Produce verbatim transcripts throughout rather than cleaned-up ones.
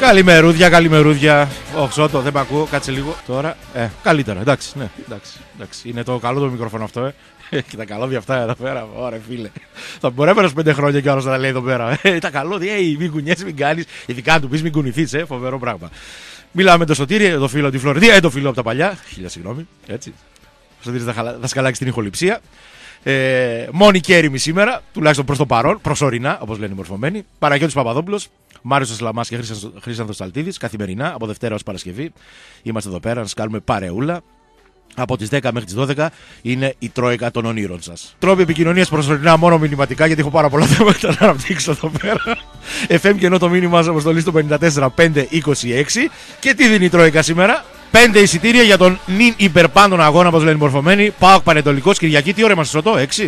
Καλημερούδια, καλημερούδια. Όχι, Σώτο, δεν μ' ακούω, κάτσε λίγο. Τώρα, ε, καλύτερα, εντάξει, ναι, εντάξει, εντάξει. Είναι το καλό το μικρόφωνο αυτό, ε. Και τα καλώδια αυτά εδώ πέρα, ωραία φίλε. Θα μπορεί να πέντε χρόνια κι άλλο να τα λέει εδώ πέρα. Ε, τα καλώδια, ε, μην κουνιέσαι, μην κάνει. Ειδικά να του πει μην κουνηθεί, ε, φοβερό πράγμα. Μιλάμε με το Σωτήρι, το φίλο τη Φλωρεντία, ε, το φίλο από τα παλιά. Χίλια συγγνώμη, έτσι. Ο Σωτήρης θα σκαλάξει την ηχοληψία. Ε, μόνη και έρημη σήμερα, τουλάχιστον προς το παρόν, προσωρινά, όπως λένε οι μορφωμένοι. Παναγιώτης Παπαδόπουλος, Μάριος Ασλαμάς και Χρήστανθος Τσαλτίδης, καθημερινά από Δευτέρα ως Παρασκευή. Είμαστε εδώ πέρα να σας κάνουμε παρεούλα. Από τις δέκα μέχρι τις δώδεκα είναι η Τρόικα των ονείρων σας. Τρόποι επικοινωνίας προσωρινά μόνο μηνυματικά, γιατί έχω πάρα πολλά θέματα να αναπτύξω εδώ πέρα. εφ εμ και ενώ το μήνυμά σας αποστολή στο πενήντα τέσσερα πεντακόσια είκοσι έξι. Και τι δίνει η Τρόικα σήμερα? Πέντε εισιτήρια για τον νυν υπερπάντων αγώνα, όπως λένε οι μορφωμένοι. ΠΑΟΚ Πανετολικός Κυριακή. Τι ώρα είμαστε, Σωτώ? Έξι.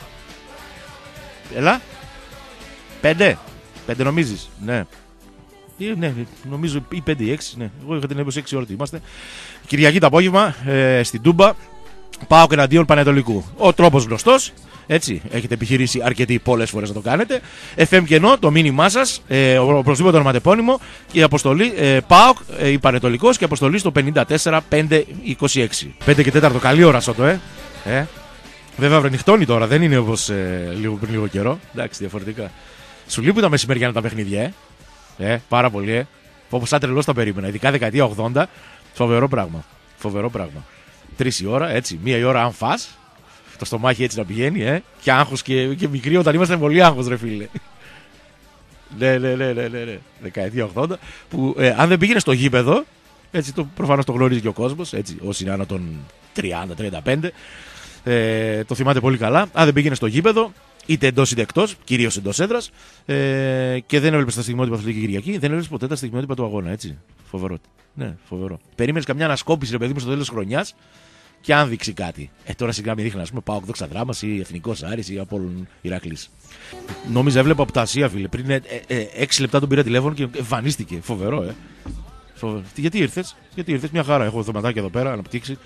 Έλα. Πέντε. Πέντε νομίζεις? Ναι. Ε, ναι, νομίζω ή πέντε ή έξι. Ναι. Εγώ είχα την έμπωση έξι ώρα ότι είμαστε. Κυριακή το απόγευμα ε, στην Τούμπα. ΠΑΟΚ εναντίον Πανετολικού. Ο τρόπος γνωστός. Έτσι, έχετε επιχειρήσει αρκετοί πολλές φορές να το κάνετε. εφ εμ και ενώ το μήνυμά σας, ε, οπωσδήποτε ονοματεπώνυμο και η αποστολή ε, ΠΑΟΚ ε, η Πανετολικός και αποστολή στο πενήντα τέσσερα πεντακόσια είκοσι έξι. πέντε και τέταρτο, καλή ώρα, Σώτο, ε. ε. Βέβαια βρενυχτώνει τώρα, δεν είναι όπως ε, λίγο πριν λίγο καιρό. Εντάξει, διαφορετικά. Σου λείπουν τα μεσημεριανά τα παιχνίδια, ε. ε πάρα πολύ, ε. Όπως σαν τρελός τα περίμενα, ειδικά δεκαετία ογδόντα. Φοβερό πράγμα. Φοβερό πράγμα. Τρεις η ώρα, έτσι, μία η ώρα αν φας. Το στομάχι έτσι να πηγαίνει, ε. Και άγχος και, και μικρή όταν είμαστε πολύ άγχος, ρε φίλε. ναι, ναι, ναι, ναι, ναι. Δεκαετία ογδόντα. Που ε, αν δεν πήγαινε στο γήπεδο, έτσι το, προφανώς το γνωρίζει και ο κόσμος, έτσι, όσοι είναι άνω των τριάντα τριάντα πέντε. Ε, το θυμάται πολύ καλά. Αν δεν πήγαινε στο γήπεδο, είτε εντός είτε εκτός, κυρίως εντός έδρας, ε, και δεν έβλεπε τα στιγμιότυπα Αθλητική Κυριακή, δεν έβλεπε ποτέ τα στιγμιότυπα του αγώνα, έτσι. Φοβερό. Ναι, φοβερό. Περίμενε καμιά ανασκόπηση, ρε παιδί μου, στο τέλος της χρονιάς. Και αν δείξει κάτι. Ε, τώρα σιγά μην δείχνει, α πούμε, ΠΑΟΚ Δόξα Δράμας ή Εθνικός Άρης ή Απόλλων Ηρακλής. Νόμιζα έβλεπα από τα Ασία, φίλε. Πριν ε, ε, έξι λεπτά τον πήρα τηλέφωνο και εμφανίστηκε. Φοβερό, ε. Φοβερό. Γιατί ήρθες? Γιατί ήρθες? Μια χαρά. Έχω θεματάκια εδώ πέρα, αναπτύξει.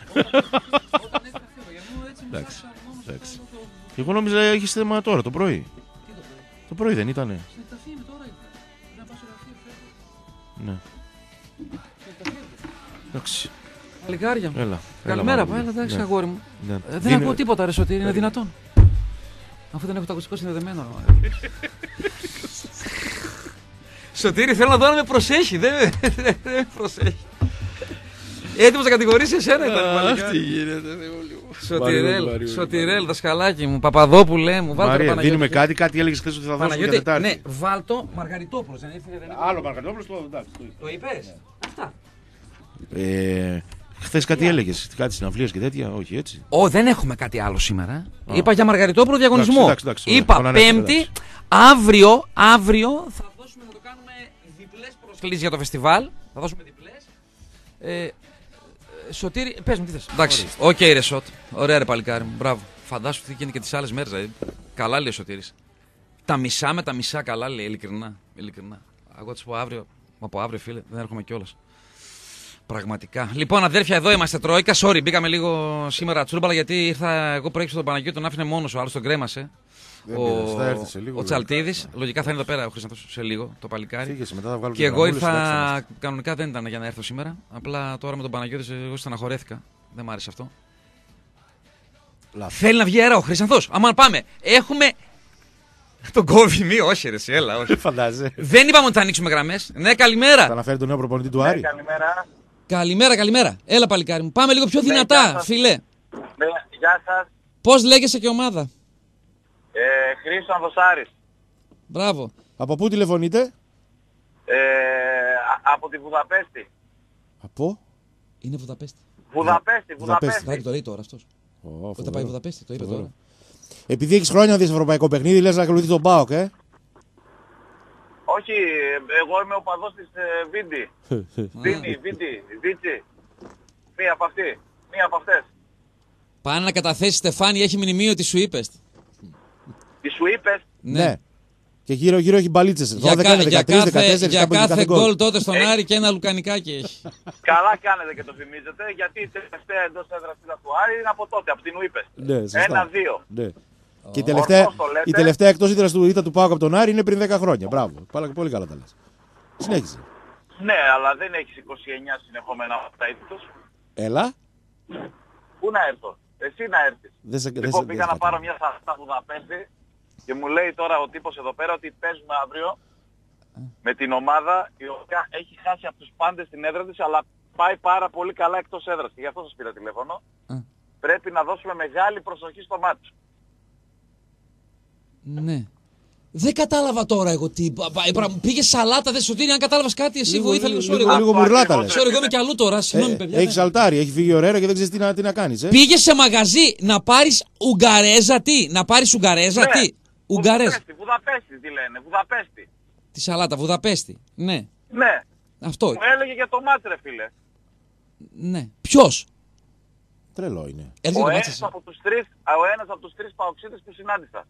Εντάξει. Εντάξει. Εγώ νόμιζα έχει θέμα τώρα, το πρωί. Το πρωί δεν ήτανε? Ναι. Εντάξει. Παλικάρια μου. Έλα, καλημέρα, έλα, εντάξει, ναι. Αγόρι μου. Ναι. Ε, δεν Δίνε... ακούω τίποτα, ρε Σωτήρη, είναι δυνατόν? Αφού δεν έχω το ακουστικό συνδεδεμένο. Σωτήρη, θέλω να δω αν με προσέχει. Δεν με προσέχει. Έτοιμος να κατηγορήσει εσένα ήταν. Τι γίνεται, Σωτηρέλ, Σωτηρέλ, δασκαλάκι μου, Παπαδόπουλε μου. Μαρία, δίνουμε κάτι, κάτι έλεγες χθες ότι θα δώσουμε για Τετάρτη. Ναι, βάλτο Μαργαριτόπουλος. Άλλο Μαργαριτόπουλος, το είπες? Αυτά. Χθες κάτι έλεγες, κάτι συναυλίες και τέτοια, όχι έτσι? Ω, δεν έχουμε κάτι άλλο σήμερα. Α. Είπα για Μαργαριτόπουλο διαγωνισμό. Εντάξει, εντάξει, εντάξει, Είπα ωραία. Πέμπτη, εντάξει. αύριο, αύριο θα δώσουμε να το κάνουμε διπλές προσκλήσεις για το φεστιβάλ. Θα δώσουμε διπλές. Ε, Σωτήρη, πες μου τι θες. Εντάξει, οκ okay, ρε Σωτ. Ωραία ρε παλικάρι μου, μπράβο. Φαντάσου τι γίνεται και τις άλλες μέρες. Δηλαδή. Καλά λέει ο Σωτήρης. Τα μισά με τα μισά καλά λέει, ειλικρινά. ειλικρινά. Εγώ της πω αύριο, μα από αύριο φίλε, δεν έρχομαι κιόλας. Πραγματικά. Λοιπόν, αδέρφια, εδώ είμαστε Τρόικα. Sorry, μπήκαμε λίγο σήμερα τσούρμπαλα γιατί ήρθα εγώ προέξω τον Παναγιώτη, τον άφηνε μόνος, ο άλλος τον κρέμασε. Ο, ο Τσαλτίδης. Λογικά θα είναι εδώ πέρα ο Χρήστανθος σε λίγο, το παλικάρι. Φύγεσαι, μετά θα και εγώ ήρθα. Κανονικά δεν ήταν για να έρθω σήμερα. Απλά τώρα με τον Παναγιώτη εγώ στεναχωρέθηκα. Δεν μ' άρεσε αυτό. Λάθος. Θέλει να βγει αέρα ο Χρήστανθος. Άμα πάμε. Έχουμε. Τον κόβει μη, όχι ρε, έλα, όχι. Δεν είπαμε ότι θα ανοίξουμε γραμμές. Ναι, καλημέρα. Θα αναφέρει τον νέο προπονητή του Άρη. Ναι, καλημέρα. Καλημέρα, καλημέρα. Έλα παλικάρι μου. Πάμε λίγο πιο δυνατά, ναι, φίλε. Ναι, γεια σας. Πώς λέγεσαι και ομάδα? Ε, Χρήστανθος Άρης. Μπράβο. Από πού τηλεφωνείτε? Ε, α, από τη Βουδαπέστη. Από? Είναι Βουδαπέστη. Βουδαπέστη, Βουδαπέστη. Θα το λέει τώρα αυτός. Oh, θα πάει Βουδαπέστη, το είπε φοβερό. Τώρα. Επειδή έχεις χρόνια να δεις ευρωπαϊκό παιχνίδι, λες να ακολουθεί τον ΠΑΟΚ, ε? Όχι, εγώ είμαι ο παδός της ε, Βίντι. Βίντι, Βίντι, Βίτσι. Μία από αυτή, μία από αυτές. Πάνε να καταθέσει Στεφάνη, έχει μνημείο τη Σουίπεστ. Τη Σουίπεστ? Ναι. Και γύρω γύρω έχει μπαλίτσες. Για, κα, για κάθε, για κάθε γκολ τότε στον ε. Άρη και ένα λουκανικάκι έχει. Καλά κάνετε και το θυμίζετε, γιατί η τελευταία εντός έδρας του Άρη είναι από τότε, από την Ουίπεστ. Ναι, ένα-δύο. Ναι. Και η τελευταία, η τελευταία εκτός ήττας του ήττα του ΠΑΟΚ από τον Άρη είναι πριν δέκα χρόνια. Μπράβο. Πολύ καλά τα λες. Συνέχισε. Ναι, αλλά δεν έχεις είκοσι εννιά συνεχόμενα απαραίτητος. Έλα. Πού να έρθω, εσύ να έρθεις. Δεν σε, δεν Λοιπόν, σε, πήγα δεν να πάρω μια σαλάτα Βουδαπέστη και μου λέει τώρα ο τύπος εδώ πέρα ότι παίζουμε αύριο με την ομάδα η οποία έχει χάσει από τους πάντες την έδρα της, αλλά πάει πάρα πολύ καλά εκτός έδρας. Και γι' αυτό σας πήρα τηλέφωνο. Α. Πρέπει να δώσουμε μεγάλη προσοχή στο μάτι. Ναι. Δεν κατάλαβα τώρα εγώ τι. Πήγε σαλάτα, δεν Σωτήρη, αν κατάλαβες κάτι, εσύ Λίγο- βοήθα λίγο. λίγο- Sorry, λίγο- εγώ- λίγο μπουρλάτα λες. sorry, εγώ είμαι κι αλλού τώρα. Συγγνώμη, παιδιά. Έχει σαλτάρι, έχει φύγει ωραία και δεν ξέρει τι να, τι να κάνει. Ε. Πήγε σε μαγαζί να πάρεις Ουγγαρέζα, τι. Να πάρεις Ουγγαρέζα, Ναι. τι. Ουγγαρέζα. Βουδαπέστη, Βουδαπέστη τι λένε, Βουδαπέστη. Τη σαλάτα, Βουδαπέστη. Ναι. Ναι, Αυτό. μου έλεγε για το μάτς ρε φίλε. Ναι. Ποιος. Τρελό είναι. Έρχεται Ο το ένας μάτσες. από τους τρεις, ο ένας από τους τρεις παοξίδες που συνάντησα.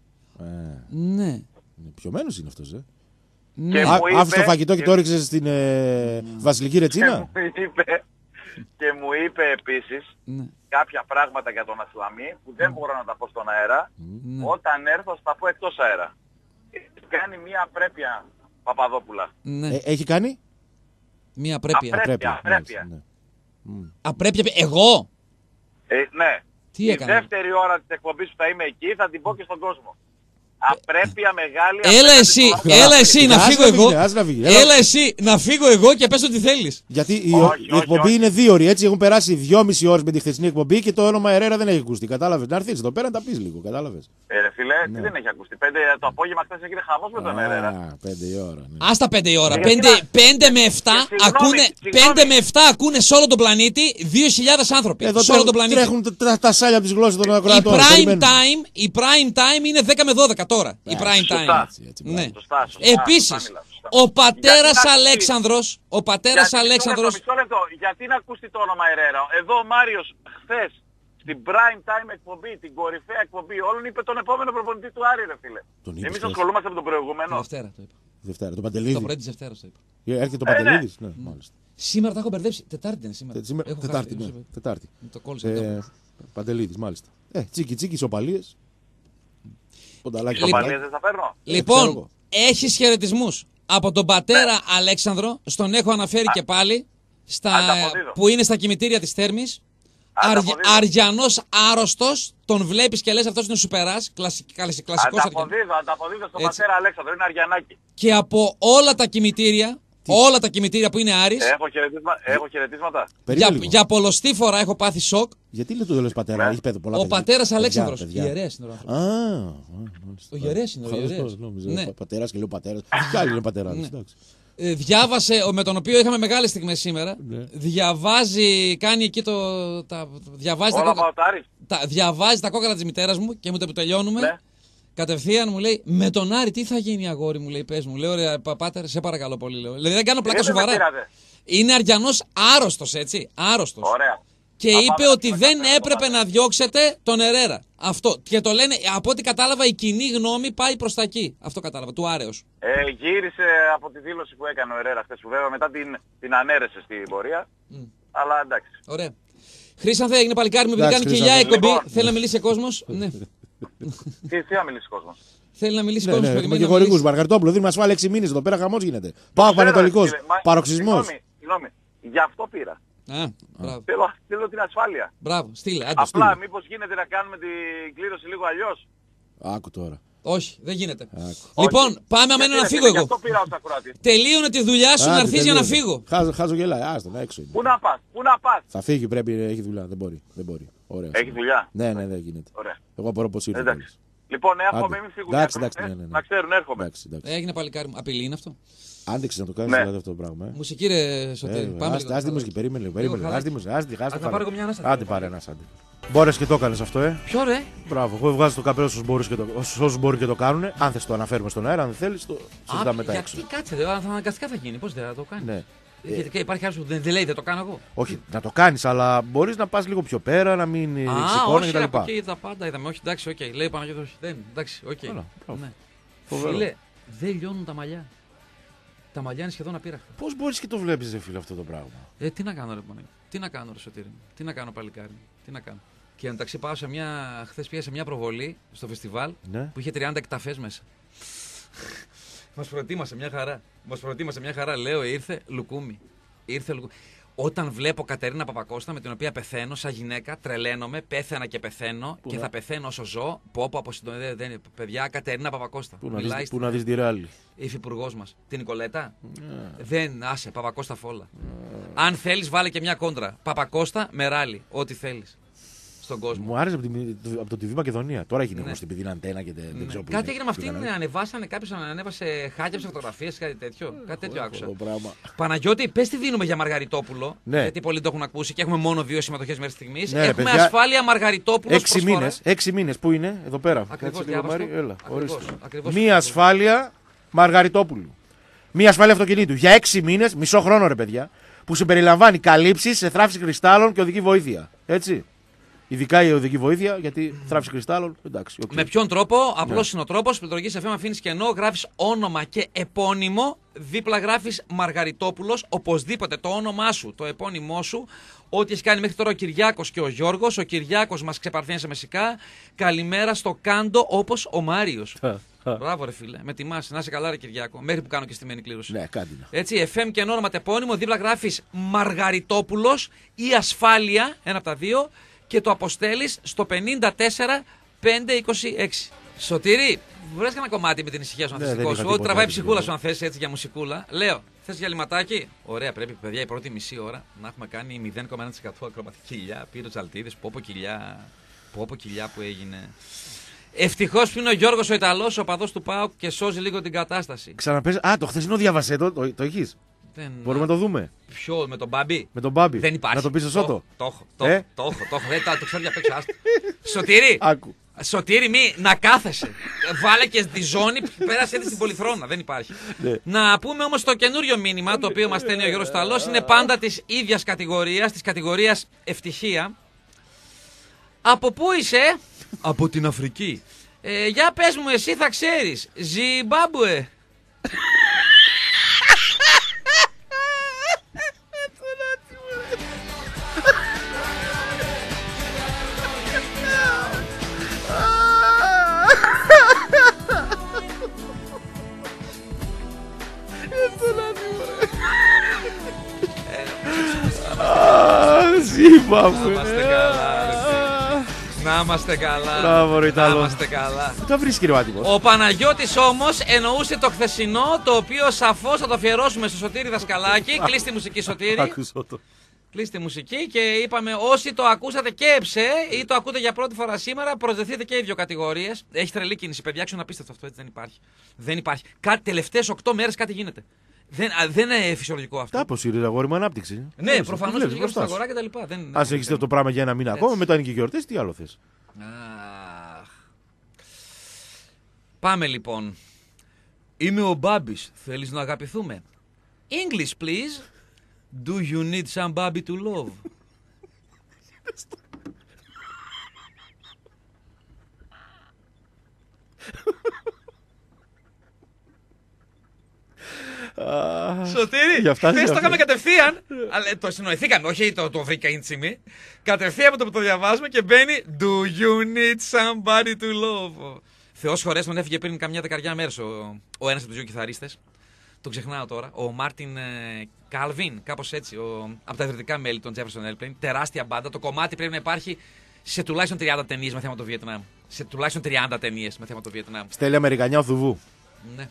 Ε, Ναι. πιωμένος είναι αυτός, ε. Ναι. Και Α, μου είπε- άφησε το φαγητό και και- το έριξε στην ε, Βασιλική Και Ρετσίνα. μου είπε, και μου είπε επίσης Ναι. κάποια πράγματα για τον Ασλαμί που δεν μπορώ να τα πω στον αέρα. Ναι. Όταν έρθω θα τα πω εκτός αέρα. Κάνει μία απρέπεια Παπαδόπουλα. Ναι. Ε, έχει κάνει. Μία απρέπεια. Απρέπεια. μάλιστα, ναι. Απρέπεια. Εγώ. Ε, ναι. Τι Η έκανα? δεύτερη ώρα της εκπομπής που θα είμαι εκεί θα την πω και στον κόσμο. Απρέπεια μεγάλη. Έλα απέναντι εσύ, στον Ασλαμί. έλα εσύ να Ας φύγω να φύγει, εγώ. ας να φύγει. Έλα. Έλα εσύ να φύγω εγώ και πες ό,τι θέλεις. Γιατί η, Όχι, η όχι, εκπομπή όχι. είναι δύο ώρες, έτσι έχουν περάσει δυόμιση ώρες με τη χθεσινή εκπομπή και το όνομα Ερέρα δεν έχει ακουστεί. Κατάλαβες. Να έρθεις εδώ πέρα να τα πεις λίγο. Κατάλαβες. Ε, ρε φίλε, Ναι. τι δεν έχει ακουστεί. Πέντε το απόγευμα χθες έγινε χαμός με τον Ερέρα. Α, πέντε η ώρα. Ναι. Άστα πέντε η ώρα. Ε, Πέντε, γιατί να- πέντε με εφτά Και συγγνώμη, ακούνε, συγγνώμη. πέντε με εφτά ακούνε σε όλο τον πλανήτη δύο χιλιάδες άνθρωποι. Εδώ σε όλο τον τρέχουν, πλανήτη. τρέχουν τα, τα, τα σάλια από τις γλώσσες των Η ακροατών. prime, Περιμένουν. time, η prime time είναι δέκα με δώδεκα τώρα. Η Ναι, prime σωστά. time. Έτσι, έτσι, Ναι. Σωστά, σωστά, Επίσης, σωστά μιλάς, σωστά. ο πατέρας Γιατί να- Αλέξανδρος, ο πατέρας Γιατί- Αλέξανδρος, Μισό λεπτό, μισό λεπτό. Γιατί να ακούσει το όνομα Ερέρα. Εδώ ο Μάριος χθες στην prime time εκπομπή, την κορυφαία εκπομπή όλων είπε τον επόμενο προπονητή του Άρη ρε φίλε. Τον είπε Εμείς χθες. ασχολούμαστε με τον τη προηγούμενο. Δευτέρα το είπα. Δευτέρα, το Το Παντελίδη. πρωί της Δευτέρας το είπα. Ε, Έρχεται το Ε, ναι. Παντελίδης. Ναι, μάλιστα. Σήμερα τα έχω μπερδέψει. Τετάρτη είναι σήμερα. Τε- σήμερα- Έχω Τετάρτη, χάσει, ναι. έχω- Τετάρτη. μου το κόλλησα. Ε, Παντελίδης, μάλιστα. Ε, τσίκι τσίκι, ισοπαλίες. Πονταλάκι. Στο Λοιπόν. Παλίες δεν θα παίρνω. ξέρω εγώ. Λοιπόν, έχεις χαιρετισμούς από τον πατέρα Αλέξανδρο. Στον έχω αναφέρει και πάλι. Στα, Ανταποδίδω. που είναι στα κημητήρια της Θέρμης. Αρι, Ανταποδίδω. αριανός άρρωστος. Τον βλέπεις και λες αυτός είναι ο σουπεράς. Κλασικ, κλασικός αριανός. Ανταποδίδω, ανταποδίδω στον Έτσι. πατέρα Αλέξανδρο, είναι Αριανάκη. Και από όλα τα κημητήρια, όλα τα κημητήρια που είναι Άρης, Έχω, χαιρετίσμα, έχω χαιρετίσματα. Περίμενε για, λίγο. για πολλωστή φορά έχω πάθει σοκ. Γιατί λέει το λες πατέρα, Ναι. έχει παιδί πολλά Ο παιδιά. πατέρας Παιδιά, Αλέξανδρος. παιδιά. Ιερέας είναι ο άνθρωπος. Α, α, μάλιστα. Ο ιερέας είναι, ο Καλώς ιερέας. το νόμιζα. Ναι. Πα- Πατέρας και λέω πατέρας. Κι άλλοι είναι πατέρας. Ναι. εντάξει. Ε, διάβασε, ο- με τον οποίο είχαμε μεγάλες στιγμές σήμερα. Ναι. Διαβάζει, κάνει εκεί το. Τα, διαβάζει, τα Όλα κόκκαλα, παοτάρι. τα, διαβάζει τα κόκκαλα της μητέρας μου και μου το που τελειώνουμε. Ναι. Κατευθείαν μου λέει: Με τον Άρη, τι θα γίνει, αγόρι μου, λέει: Πες μου. Λέω: Ρε, πα- πάτερ, σε παρακαλώ πολύ. Λέω. Δηλαδή δεν κάνω πλάκα Δεν με σοβαρά. πήρατε. Είναι αριανός άρρωστος, έτσι. Άρρωστος. Ωραία. Και Θα είπε πάμε ότι να δεν κάνουμε έπρεπε το να διώξετε τον Ερέρα. Αυτό. Και το λένε, από ό,τι κατάλαβα, η κοινή γνώμη πάει προς τα εκεί. Αυτό κατάλαβα, του Άρεος. Ε, γύρισε από τη δήλωση που έκανε ο Ερέρα χθες που βέβαια μετά την, την ανέρεσε στην πορεία. Αλλά εντάξει. Ωραία. Χρήσανθε, έγινε παλικάρι μου, επειδή Εντάξει, κάνει και για Χρήσανθε. εκπομπή. Λοιπόν. Θέλει να μιλήσει ο κόσμος. Ναι. Τι, τι θα μιλήσει ο κόσμος. Θέλει να μιλήσει ο Ναι, ναι, κόσμος. έχουμε περιμένει και να χορηγούς. μιλήσει. Μαργαρτόπουλο, δίνουμε ασφάλεια έξι μήνες εδώ πέρα, χαμός γίνεται. Πάω Ξέρω, Πανετολικός. φίλε, μα- Παροξισμός. Συγγνώμη, συγγνώμη. Γι' αυτό πήρα. Α, μπράβο. Θέλω, θέλω την ασφάλεια. Μπράβο, στείλε. Άντε. Απλά στείλε. μήπως γίνεται να κάνουμε την κλήρωση λίγο αλλιώς. Άκου τώρα. Όχι, δεν γίνεται. Άκου. Λοιπόν, Όχι. πάμε αμένα Γιατί, να ρε φύγω φίλε, Γι' εγώ. αυτό πήρα ως ακροατής. Τελείωνε τη δουλειά σου να Άντε, έρθεις για να τελείωσε. φύγω. Χάζω, χάζω γελάει. Άστο, να έξω είναι. Πού να πας, πού να πας. Θα φύγει, πρέπει, έχει δουλειά. Δεν μπορεί. Δεν μπορεί. Ωραία. Έχει δουλειά. Ναι, ναι, δεν γίνεται. Ωραία. Εγώ απορώ πως ήρθε. Εντάξει. Λοιπόν, έρχομαι, Άντε. μην φύγουν. Εντάξει, έρχομαι, εντάξει, ε, ναι, ναι, ναι. Να ξέρουν, έρχομαι. Εντάξει, εντάξει. Έγινε παλικάρι μου. Απειλή είναι αυτό. Άντεξε να το κάνεις Ναι. δηλαδή αυτό το πράγμα. Ε. Μουσική ρε Σωτήρη. Ε, Πάμε άστη- λίγο. Άστη τη μουσική, περίμενε λίγο. Λίγο περίμενε. Άστη τη μουσική, άστη, άστη, Ας να πάρω εγώ μια ανάσταση. Άντε πάρε ένας, άντε. Μπόρες και το έκανες αυτό, ε. Ποιο ρε. Μπράβο, εγώ βγάζω το καπέλο όσους μπορούν και το, όσους μπορούν και το κάνουν. Αν θες το αναφέρουμε στον αέρα, αν δεν θέλεις, το συζητάμε Α, μετά έξω. γιατί κάτσε, ρε, θα αναγκαστικά θα γίνει. Πώς δεν θα το κάνει. Ναι. Γιατί και υπάρχει άλλο που δεν, δεν λέει, δεν το κάνω εγώ. Όχι, να το κάνεις, αλλά μπορείς να πας λίγο πιο πέρα, να μην Α, σηκώνει όχι, κτλ. ρε, από εκεί τα πάντα είδαμε. Όχι, εντάξει, οκ. Λέει Παναγιώτος, όχι, δεν. Εντάξει, οκ. Καλά, μπράβο. Ναι. Φοβερό. Φίλε, δεν λιώνουν τα μαλλιά. Τα μαλλιά είναι σχεδόν απείραχτα. Πώς μπορείς και το βλέπεις, ρε φίλε, αυτό το πράγμα. Ε, τι να κάνω, ρε Παναγιώτη. Τι να κάνω, ρε Σωτήρη μου. Τι να κάνω, παλικάρι μου. Τι να κάνω. Και εντάξει, πάω σε μια. Χθες πήγα σε μια προβολή στο φεστιβάλ Ναι. που είχε τριάντα εκταφές μέσα. Μας προετοίμασε μια χαρά. Μας προετοίμασε μια χαρά. Λέω, ήρθε Λουκούμι. Ήρθε Λουκούμι. Όταν βλέπω Κατερίνα Παπακώστα, με την οποία πεθαίνω σαν γυναίκα, τρελαίνομαι, πέθανα και πεθαίνω Πού και να... θα πεθαίνω όσο ζω. Πω, πω, από συντονία. Δεν... Παιδιά, Κατερίνα Παπακώστα. Πού να δεις, πού να δεις τη Ρεάλη. Υφυπουργός μας. Την Νικολέτα. Yeah. Δεν, άσε, Παπακώστα φόλα. Yeah. Αν θέλεις, βάλε και μια κόντρα. Παπακώστα με Ράλι. Ό,τι θέλεις. Στον κόσμο. Μου άρεσε από, τη, από το τι βι Μακεδονία. Τώρα έχει Ναι. γνωστή επειδή είναι αντένα και δεν, Ναι. δεν ξέρω πού. Κάτι είναι. έγινε με αυτήν, Πήγανε. ανεβάσανε, κάποιος ανέβασε χάκια φωτογραφίες, κάτι τέτοιο. Κάτι τέτοιο άκουσα. Αυτό το πράγμα. Παναγιώτη, πες τι δίνουμε για Μαργαριτόπουλο. Ναι. Γιατί πολλοί το έχουν ακούσει και έχουμε μόνο δύο συμμετοχές μέχρι στιγμής. Ναι, ρε, έχουμε παιδιά, ασφάλεια Μαργαριτόπουλο. Έξι μήνες. Έξι μήνες. Πού είναι, εδώ πέρα. Ακριβώς, Κάτσε λίγο, διάβαστο. Μάρη. Έλα, Ακριβώς, ορίστε. ακριβώς. Μία ασφάλεια Μαργαριτόπουλου. Μία ασφάλεια αυτοκινήτου. Για έξι μήνες, μισό χρόνο ρε παιδιά. Που συμπεριλαμβάνει καλύψεις σε θράψη κρυστάλλων και οδική βοήθεια. Έτσι. Ειδικά η οδική βοήθεια, γιατί θράψη κρυστάλλων. Εντάξει, okay. Με ποιον τρόπο, απλός είναι ο τρόπος. Πληκτρολογής εφ εμ αφήνεις κενό, γράφεις όνομα και επώνυμο. Δίπλα γράφεις Μαργαριτόπουλος. Οπωσδήποτε το όνομά σου, το επώνυμό σου. Ό,τι έχει κάνει μέχρι τώρα ο Κυριάκος και ο Γιώργος. Ο Κυριάκος μας ξεπαρθένει σε μεσικά. Καλημέρα στο Κάντο όπως ο Μάριος. Μπράβο, ρε φίλε. Με τιμάς. Να είσαι καλά, ρε Κυριάκο. Μέχρι που κάνω και στημένη κλήρωση. Ναι, κάτι να. Έτσι, εφ εμ και όνομα τεπώνυμο. Δίπλα γράφεις Μαργαριτόπουλος ή ασφάλεια. Ένα από τα δύο. Και το αποστέλεις στο πενήντα τέσσερα πεντακόσια είκοσι έξι. Σωτήρη, βρες κανένα κομμάτι με την ησυχία σου, Ναι, ανθιστικό δεν σου. είχα Ό,τι τίποτα, τραβάει δεν ψυχούλα είχα. σου, αν θες έτσι για μουσικούλα. Λέω, θες διαλυματάκι. Ωραία, πρέπει, παιδιά, η πρώτη μισή ώρα να έχουμε κάνει μηδέν κόμμα ένα τοις εκατό ακροματική κοιλιά. Πήρε ο Τσαλτίδης, πόπο κοιλιά, πόπο κοιλιά που έγινε. Ευτυχώς που είναι ο Γιώργος ο Ιταλός, ο παδός του ΠΑΟΚ και σώζει λίγο την κατάσταση. Ξαναπες. Α, το χθεσινό διάβασε το, το, το έχεις. Δεν... Μπορούμε να το δούμε. Ποιο, με τον Μπάμπι. Με τον Μπάμπι. Δεν υπάρχει. Να το πεις στο Σότο. Το έχω, το Ε? έχω, το έχω, το έχω. Δεν τα- το ξέρω για παίξω, άστο. Σωτήρη, Άκου. Σωτήρη, μη να κάθεσαι. Βάλε και τη ζώνη, πέρασε έτσι στην πολυθρόνα. Δεν υπάρχει. Ναι. Να πούμε όμως το καινούριο μήνυμα το οποίο μας στέλνει ο Γιώργος Ταλός. Είναι πάντα της ίδιας κατηγορίας, της κατηγορίας ευτυχία. Από πού είσαι? Από την Αφρική. Ε, για πες μου, εσύ θα ξέρεις. Ζιμπάμπουε. Ζήμπαμπουε. Να είμαστε καλά, ρε φίλε. Να είμαστε καλά. Μπράβο, ρε Να Ιταλό. είμαστε καλά. Πού τα βρίσκει ρε Μάτιμος. Ο Παναγιώτης όμως εννοούσε το χθεσινό, το οποίο σαφώς θα το αφιερώσουμε στο Σωτήρη Δασκαλάκη. Κλείς τη μουσική, Σωτήρη. Άκουσω το. Κλείς τη μουσική και είπαμε όσοι το ακούσατε και εψε ή το ακούτε για πρώτη φορά σήμερα, προσδεθείτε και οι δύο κατηγορίες. Έχει τρελή κίνηση, παιδιά, ξέρω να απίστευτο αυτό, έτσι δεν υπάρχει. Δεν υπάρχει. Κάτι τελευταίες οκτώ μέρες κάτι γίνεται. Δεν, α, δεν είναι φυσιολογικό αυτό. Τα αποσύρει αγόρι μου ανάπτυξη. Ναι, προφανώς βλέπεις το μπροστά στα σου. αγορά και τα λοιπά. Δεν- Ας έχεις αυτό το πράγμα για ένα μήνα ακόμα, μετά είναι και γιορτές, τι άλλο θες. Αχ. Πάμε λοιπόν. Είμαι ο Μπάμπης. Θέλεις να αγαπηθούμε? English, please. Do you need somebody to love? Σωτήρη, Για αυτά χθες το είναι είχαμε αυτό. κατευθείαν. Αλλά το συνοηθήκαμε, όχι το, το βρήκα ίντσιμη. Κατευθείαν με το που το διαβάζουμε και μπαίνει Do you need somebody to love? Θεός χωρές, τον έφυγε πριν καμιά δεκαριά μέρες ο, ο ένας από τους δύο κιθαρίστες. Τον ξεχνάω τώρα. Ο Μάρτιν ε, Κάλβιν, κάπως έτσι. Ο, από τα ιδρυτικά μέλη των Jefferson Airplane. Τεράστια μπάντα. Το κομμάτι πρέπει να υπάρχει σε τουλάχιστον τριάντα ταινίες με θέμα το Βιετνάμ. Σε τουλάχιστον τριάντα ταινίες με θέμα το Βιετνάμ. Στέλνει Αμερικανιά ο Θουβού. Ναι.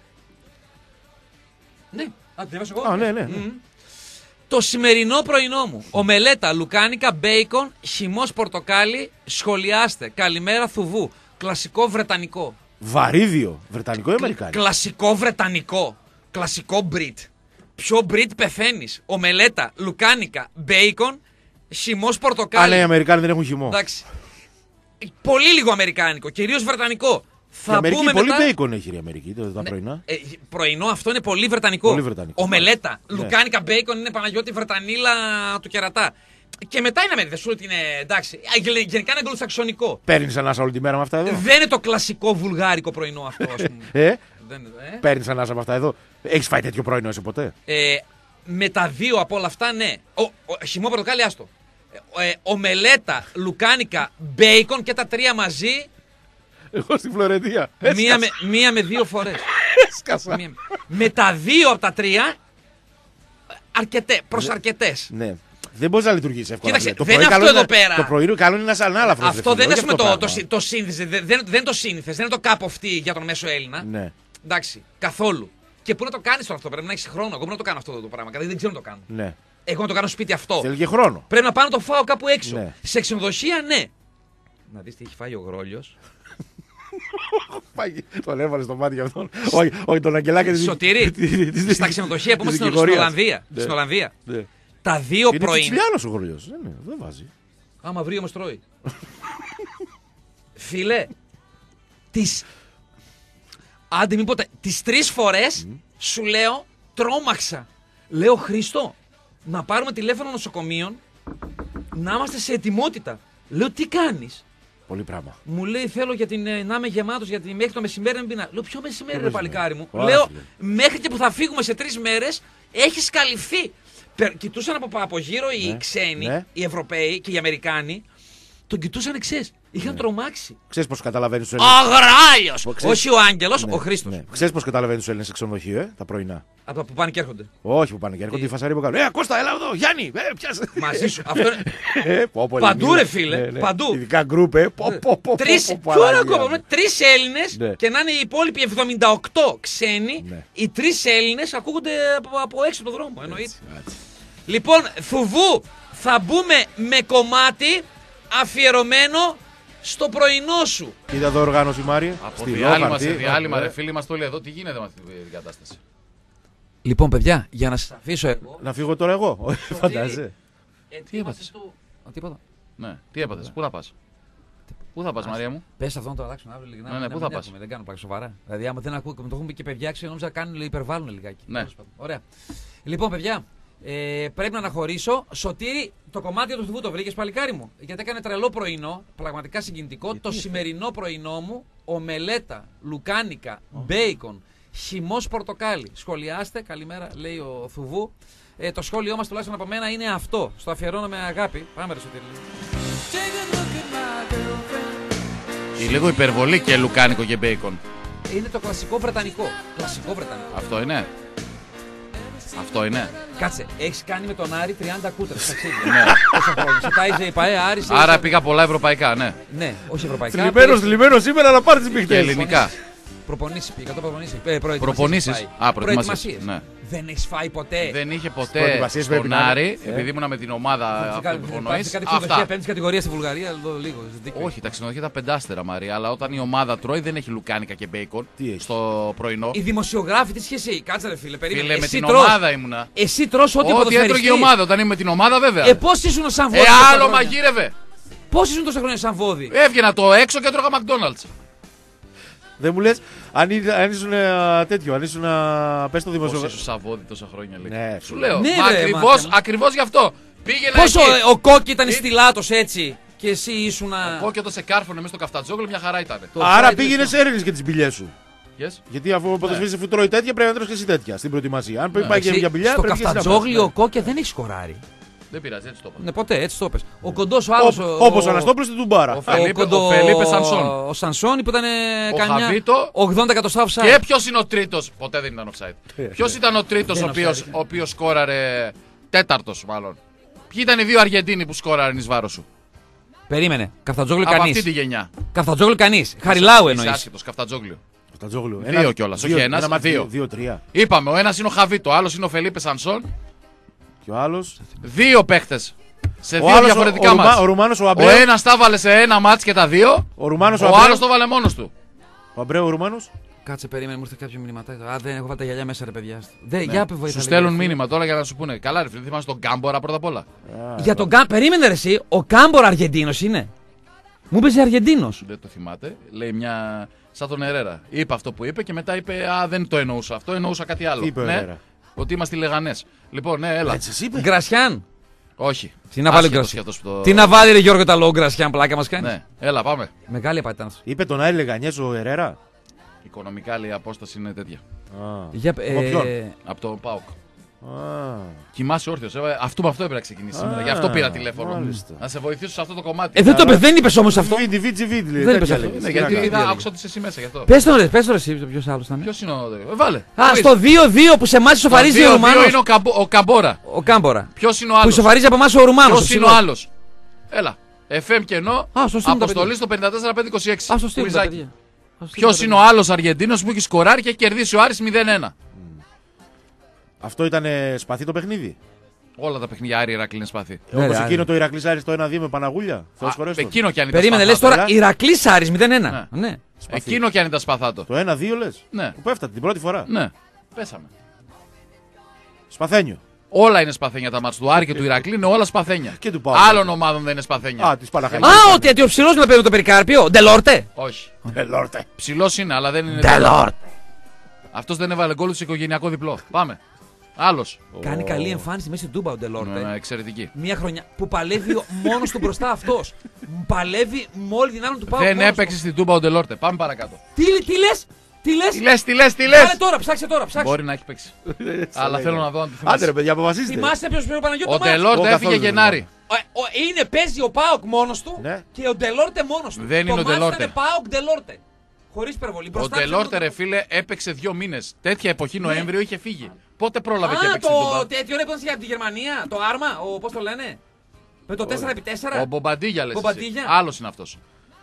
Ναι. Α, το διαβάσω εγώ. Α, ναι, ναι, ναι. Μμμ. Το σημερινό πρωινό μου. Ομελέτα, λουκάνικα, μπέικον, χυμός πορτοκάλι. Σχολιάστε. Καλημέρα Θουβού. Κλασικό βρετανικό. Βαρύδιο. Βρετανικό ή Αμερικάνικο. Κλασικό βρετανικό. Κλασικό μπριτ. Ποιο μπριτ πεθαίνεις? Ομελέτα, λουκάνικα, μπέικον, χυμός Α, πορτοκάλι. ναι, οι Αμερικάνοι δεν έχουν χυμό. Εντάξει. Πολύ λίγο αμερικάνικο. Κυρίως βρετανικό. Η Θα Αμερική πούμε πολύ μετά... μπέικον έχει η Αμερική τα τα Ναι. πρωινά. Ε, πρωινό αυτό είναι πολύ βρετανικό. Πολύ βρετανικό. Ομελέτα. Ναι. Λουκάνικα μπέικον είναι Παναγιώτη Βρετανίλα του κερατά. Και μετά είναι Αμερική. Δεν σου λέει ότι είναι εντάξει. Α, γε- Γενικά είναι αγγλοσαξονικό. Παίρνει ανάσα όλη τη μέρα με αυτά εδώ. Δεν είναι το κλασικό βουλγάρικο πρωινό αυτό, α πούμε. Ε, Δεν, ε. παίρνει ανάσα με αυτά εδώ. Έχει φάει τέτοιο πρωινό εσύ ποτέ. Ε, με τα δύο από όλα αυτά, ναι. Ο, ο, χυμό πορτοκάλι, άστο. Ε, ε, ομελέτα, λουκάνικα, μπέικον και τα τρία μαζί, Εγώ στη Φλωρεντία. μία με, μία με δύο φορές. Έσκασα. Με τα δύο από τα τρία, αρκετέ, προς αρκετές. Ναι. Δεν μπορεί να λειτουργήσει εύκολα. Κοίταξε, το δεν πρωί είναι καλό αυτό εδώ πέρα. Το πρωί καλό είναι ένα ανάλαφρο. Αυτό δεν είναι το, το, το σύνθεση, δεν, δεν είναι το σύνθεση, δεν είναι το cup of tea για τον μέσο Έλληνα. Ναι. Εντάξει, καθόλου. Και πού να το κάνει τώρα αυτό, πρέπει να έχει χρόνο. Εγώ πρέπει να το κάνω αυτό το πράγμα. Δηλαδή δεν ξέρω να το κάνω. Ναι. Εγώ να το κάνω σπίτι αυτό. Θέλει και χρόνο. Πρέπει να πάω να το φάω κάπου έξω. Ναι. Σε ξενοδοχεία, ναι. Να δει τι έχει φάει ο Γρόλιος. Τον έβαλε στο μάτι για αυτόν. Όχι, τον Αγγελάκη. Σωτήρη, στα ξενοδοχεία που είμαστε στην Ολλανδία. Στην Ολλανδία. Τα δύο πρωί. Είναι Σiciliάνος ο Γρόλιος. Δεν βάζει. Άμα βρει όμως τρώει. Φίλε, τις... Άντε μην ποτέ. Τις τρεις φορές mm. σου λέω τρόμαξα. Λέω Χριστό, να πάρουμε τηλέφωνο νοσοκομείων, να είμαστε σε ετοιμότητα. Λέω τι κάνεις. Πολύ πράγμα. Μου λέει θέλω για την, να είμαι γεμάτος γιατί μέχρι το μεσημέρι να πεινά. Λέω ποιο μεσημέρι ρε παλικάρι μου. Ά, λέω μέχρι και που θα φύγουμε σε τρεις μέρες έχεις καλυφθεί. Κοιτούσαν από, από γύρω οι ναι, ξένοι, ναι. οι Ευρωπαίοι και οι Αμερικάνοι. Τον κοιτούσαν εξές. Είχαν ναι. τρομάξει. Ξέρεις πώς καταλαβαίνεις τους Έλληνες. Αγράλιος! Όχι ο Άγγελος, ναι, ο Χρήστος. Ναι. Ξέρεις πώς καταλαβαίνεις τους Έλληνες σε ξενοδοχείο, ε, τα πρωινά. Από που πάνε και έρχονται. Όχι που πάνε και έρχονται. Η φασαρία που κάνουν. Ε, Κώστα, έλα εδώ, Γιάννη, ε, πιάσε. Μαζί σου. Αυτό είναι. ε, πω, πω, παντού, ρε φίλε. Ναι, ναι. Παντού. Ειδικά γκρουπ, ε. Ποιο είναι ακόμα. Τρεις Έλληνες ναι. και να είναι οι υπόλοιποι εβδομήντα οκτώ ξένοι. Ναι. Οι τρεις Έλληνες ακούγονται από, από έξω το δρόμο. Εννοείται. Λοιπόν, Θουβού, θα μπούμε με κομμάτι αφιερωμένο στο πρωινό σου. Κοίτα εδώ οργάνωση, Μάρια. Από διάλειμμα σε διάλειμμα, ρε φίλοι μας όλοι εδώ. Τι γίνεται με αυτή την κατάσταση. Λοιπόν, παιδιά, για να σας αφήσω εγώ. Να φύγω τώρα εγώ. Φαντάζεσαι. Τι έπαθες. Τίποτα. Ναι, τι έπαθες. Πού θα πας. Πού θα πας, Μαρία μου. Πες αυτό να το αλλάξουν αύριο λιγάκι. Ναι, ναι, πού θα πας. Δεν κάνω πλάκα σοβαρά. Δηλαδή, άμα δεν ακούω, με το έχουν πει και παιδιά, ξέρω νόμιζα κάνουν υπερβάλλουν λιγάκι. Ναι. Ωραία. Λοιπόν, παιδιά, ε, πρέπει να αναχωρήσω. Σωτήρη, το κομμάτι του Θουβού το βρήκες παλικάρι μου. Γιατί έκανε τρελό πρωινό, πραγματικά συγκινητικό. Γιατί το σημερινό πρωινό μου, ομελέτα, λουκάνικα, oh. μπέικον, χυμός πορτοκάλι. Σχολιάστε, καλημέρα, λέει ο Θουβού. Ε, το σχόλιο μας τουλάχιστον από μένα είναι αυτό. Στο αφιερώνω με αγάπη. Πάμε ρε Σωτήρη. Η λίγο υπερβολή και λουκάνικο και μπέικον. Είναι το κλασικό βρετανικό. Κλασικό βρετανικό. Αυτό είναι. Αυτό είναι. Κάτσε, έχεις κάνει με τον Άρη τριάντα κούτρες. Ναι. Πόσα χρόνια. Σε τάιζε η ΠαΕ, Άρης. Άρα είσαι... πήγα πολλά ευρωπαϊκά, ναι. Ναι, όχι ευρωπαϊκά. Θλιμμένος, θλιμμένος σήμερα να πάρεις τις πίχτες. Και ελληνικά. Προπονήσεις πήγα, το προπονήσεις. Ε, προπονήσεις. Α, προετοιμασίες. Ναι. Δεν έχεις φάει ποτέ. Δεν είχε ποτέ στον Άρη, ε? επειδή ήμουν με την ομάδα αυτό που υπονοείς. Αυτά. Πέμπτη κατηγορία στη Βουλγαρία, λίγο. Όχι, τα ξενοδοχεία ήταν πεντάστερα, Μαρία, αλλά όταν η ομάδα τρώει δεν έχει λουκάνικα και μπέικον στο πρωινό. Οι δημοσιογράφοι, τι σχέση, κάτσε ρε φίλε, περίμενε. Φίλε, με την ομάδα ήμουνα. Εσύ τρως ό,τι ποδοσφαιριστής. Ό,τι έτρωγε η ομάδα, όταν είμαι με την ομάδα βέβαια. Ε, πώς ήσουν σαν βόδι. Ε, άλλο μαγείρευε. Πώς ήσουν τόσα χρόνια σαν βόδι. Έβγαινα το έξω και έτρωγα McDonald's. Δεν μου λες, αν, αν ήσουν uh, τέτοιο, αν ήσουν uh, πες το δημοσιογράφο. Πώς ήσουν σαβόδι τόσα χρόνια, λέει. Ναι, σου λέω, ναι, μα, ρε, ακριβώς, ακριβώς γι' αυτό. Πήγαινε πόσο εκεί. ο, ο Κόκκι ήταν στυλάτος έτσι και εσύ ήσουν... Ο Κόκκι όταν σε κάρφωνε μέσα στο καφτατζόγλιο μια χαρά ήταν. Άρα πήγαινες έρευνες και τις μπιλιές σου. Yes. Γιατί αφού ο ποδοσφαιριστής αφού τρώει τέτοια πρέπει να τρως και εσύ τέτοια στην προετοιμασία. Αν πάει και για μπιλιά πρέπει να στο καφτατζόγλιο ο Κόκκι δεν έχει σκοράρει. Δεν πειράζει, έτσι το είπα. Ναι, ποτέ, έτσι το πες. Ο κοντός ο άλλος. Όπως ο Αναστόπουλος στην Τουμπάρα. Ο Φελίπε Σανσόν. Ο Σανσόν που ήταν καμιά Χαβίτο, ογδόντα εκατοστά offside. Και ποιος είναι ο τρίτος. Ποτέ δεν ήταν offside. Ποιος ήταν ο τρίτος ο οποίος σκόραρε. Τέταρτος μάλλον. Ποιοι ήταν οι δύο Αργεντίνοι που σκόραραν εις βάρος σου. Περίμενε. Καφτατζόγλιο κανείς. Από αυτή τη γενιά. Καφτατζόγλιο κανείς. Χαριλάου εννοείς. Άσχετος, Καφτατζόγλιο. Δύο κιόλας. Όχι ένας, ένα, δύο. δύο, τρία. Είπαμε, ο ένας είναι ο Χαβίτο, ο άλλος είναι ο Φελίπε Σανσόν. Και ο άλλος. Δύο παίχτες. Σε ο δύο διαφορετικά μάτς. Ο, Ρουμάνος, ο, ο ένας τα βάλε σε ένα μάτς και τα δύο. Ο, Ρουμάνος, ο, ο άλλος το βάλε μόνος του. Ο Αμπρέου ο Ρουμάνος. Κάτσε, περίμενε, μου ήρθε κάποιο μηνυματάκι. Α, δεν έχω βάλει τα γυαλιά μέσα, ρε παιδιά. Δεν, ναι. για, σου στέλνουν μήνυμα τώρα για να σου πούνε. Καλά, ρε φίλε, θυμάσαι τον Κάμπορα πρώτα απ' όλα. Yeah, για τον Κάμπορα. Περίμενε, ρε, εσύ. Ο Κάμπορα Αργεντίνος είναι. Μου είπε Αργεντίνος. Δεν το θυμάται. Λέει μια. Σαν τον Ερέρα. Είπε αυτό που είπε και μετά είπε Α, δεν το εννοούσα αυτό, εννοούσα κάτι άλλο. Τι είπε, ναι, ότι είμαστε Λεγανές. Λοιπόν, ναι, έλα. Γκρασιάν. Όχι. Τι να βάλει Γκρασιάν. Το... Τι να βάλει, ρε Γιώργο, τα λόγω Γκρασιάν, πλάκα μας κάνει. Ναι, έλα, πάμε. Μεγάλη απάτηση. Είπε τον Άρη Λεγανιές ο Ερέρα. Οικονομικά λέει η απόσταση είναι τέτοια. Ah. Για, από ε... ποιον? Από τον ΠΑΟΚ. Ah. Κοιμάσαι όρθιος. Ε, αυτό με αυτό έπρεπε να ξεκινήσει σήμερα. Γι' αυτό πήρα τηλέφωνο. Μάλιστα. Να σε βοηθήσω σε αυτό το κομμάτι. Ε, δεν το είπε, δεν είπε όμως αυτό. Βίντζι, βίντζι, βίντζι. Δεν είπες αυτό. Ναι, γιατί είδα, άκουσα ότι είσαι εσύ μέσα γι' αυτό. Πες τον ρε, πες τον ρε εσύ, ποιος άλλος ήταν. Ποιος είναι ο. Ε, βάλε. Α, στο δύο δύο που σε εμάς ισοφαρίζει ο Ρουμάνος. είναι ο, Καμπο, ο Καμπόρα. Ο Κάμπορα. Ποιος είναι ο Που άλλος. ισοφαρίζει από εμάς ο Ρουμάνος. Ποιος είναι ο άλλος. Έλα. εφ εμ κενό. Α, στο στείλουν τα Αποστολή παιδιά. στο πενήντα τέσσερα πεντακόσια είκοσι έξι. Α, στο στείλουν τα παιδιά. Ποιος είναι ο άλλος Αργεντίνος που έχει σκοράρει και έχει κερδίσει ο Άρης μηδέν ένα. Αυτό ήταν σπαθί το παιχνίδι. Όλα τα παιχνίδια Άρη Ηρακλή είναι σπαθί. Ναι, Όπως ρε, εκείνο Άρη. το Ηρακλής Άρης το ένα δύο με Παναγούλια. Θεός Α, χωρέστον. Εκείνο κι αν ήταν Περίμενε, λες σπαθάτο. τώρα Ηρακλής Άρης μηδέν ένα. Ναι. Εκείνο κι αν ήταν σπαθάτο. Το ένα δύο λες. Ναι. Που πέφτατε την πρώτη φορά. Ναι. Πέσαμε. Σπαθένιο. Όλα είναι σπαθένια τα μάτς του Άρη και του Ηρακλή, είναι όλα σπαθένια. Και του Πάου. Άλλων ομάδων δεν είναι σπαθένια. Α, της Παναχαϊκής. Α, ότι ότι ο ψηλός με παίρνει το περικάρπιο. Ντελόρτε. Όχι. Ελόρτε. Ψηλός είναι, αλλά δεν είναι. Ντελόρτε. Αυτός δεν έβαλε γκολ σε οικογενειακό διπλό. Πάμε. Άλλος. Κάνει καλή εμφάνιση μέσα στην Τούμπα ο Ντελόρτε. Ναι, εξαιρετική. Μια χρονιά που παλεύει μόνος του μπροστά αυτός. Παλεύει με όλη την άλλη του Πάου. Δεν έπαιξε στην Τούμπα ο Ντελόρτε. Πάμε παρακάτω. Τι, τι λες, τι λες. Τι λες, τι λες, τι Κάνε λες. τώρα, ψάξε τώρα, ψάξε. Μπορεί να έχει παίξει. Αλλά θέλω να δω αν τη Άντε ρε θυμάσαι. παιδιά, αποφασίστε. Θυμάστε ποιος πήρε ο Παναγιώτο Ο μάτς. Ντελόρτε Εγώ έφυγε καθόλου δεν Γενάρη. Ο- ο- Είναι, παίζει ο Πάοκ μόνος του Ναι. και ο Ντελόρτε μόνος του. Δεν Το είναι ο μάτς Ντελόρτε. ήταν Πάοκ Ντελόρτε. Χωρίς υπερβολή. Ο Μπροστά Ντελόρτε, ξέρω ρε το- φίλε, έπαιξε δύο μήνες. Τέτοια εποχή Νοέμβριο είχε φύγει. Πότε πρόλαβε και Α, έπαιξε την Τούμπα. το τέτοιο έπαιζε για τη Γερμανία. Το άρμα, ο, πώς το λένε. Με το τέσσερα επί τέσσερα. Ο Μπομπαντίγια λες. Μπομπαντίγια. Άλλος είναι αυτός.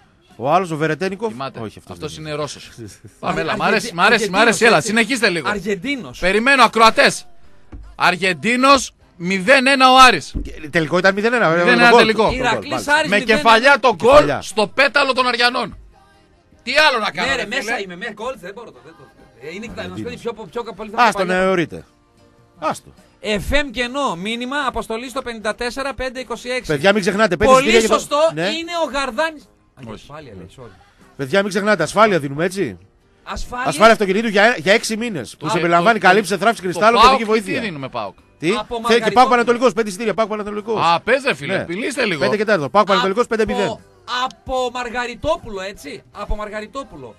Ο άλλος ο Βερετένικοφ. Κοιμάται. Όχι, αυτός Αυτός δεν είναι Ρώσος. Αργε- Πάμε, έλα. Μ' Αργεντι- αρέσει, μ' αρέσει, μ' αρέσει. Αργεντίνος, Έλα, έτσι. συνεχίστε λίγο. Αργεντίνος. Περιμένω, ακροατές. Αργεντίνος μηδέν ένα ο Άρης. Και τελικό ήταν μηδέν ένα. μηδέν ένα τελικό. Ηρακλής Άρης Με μηδέν ένα. κεφαλιά το γκολ Κεφαλιά. στο πέταλο των Αριανών. Τι άλλο να κάνω. Ναι, ρε, ρε, μέσα φίλε. είμαι. Με γκολ δεν μπορώ. το- δεν το- ε, Είναι να σου πει πιο πιο πολύ θα Άστο να εωρείτε. Άστο. εφ εμ κενό, μήνυμα, αποστολή στο πενήντα τέσσερα πεντακόσια είκοσι έξι. Παιδιά, μην ξεχνάτε. πέντε Πολύ εισιτήρια για το- σωστό Ναι. είναι ο Γαρδάνης. Α, για Όχι. ασφάλεια λέει, sorry. Παιδιά, μην ξεχνάτε. Ασφάλεια δίνουμε έτσι. Ασφάλεια. Ασφάλεια αυτοκινήτου για, για έξι μήνες. Που Α, σε ε, περιλαμβάνει το- καλύψη σε θράψη Το κρυστάλλων και ΠΑΟΚ ειδική βοήθεια. Τι δίνουμε, Πάοκ. Τι? Από Θε- Και Μαργαριτόπουλο. Πάοκ Πανατολικός. πέντε εισιτήρια. Πάοκ Πανατολικός. Α, πες ρε φίλε, Ναι. μιλήστε λίγο. πέντε και τέταρτο. Πάοκ Πανατολικός πέντε μηδέν. Από, από Μαργαριτόπουλο, έτσι. Από Μαργαριτόπουλο.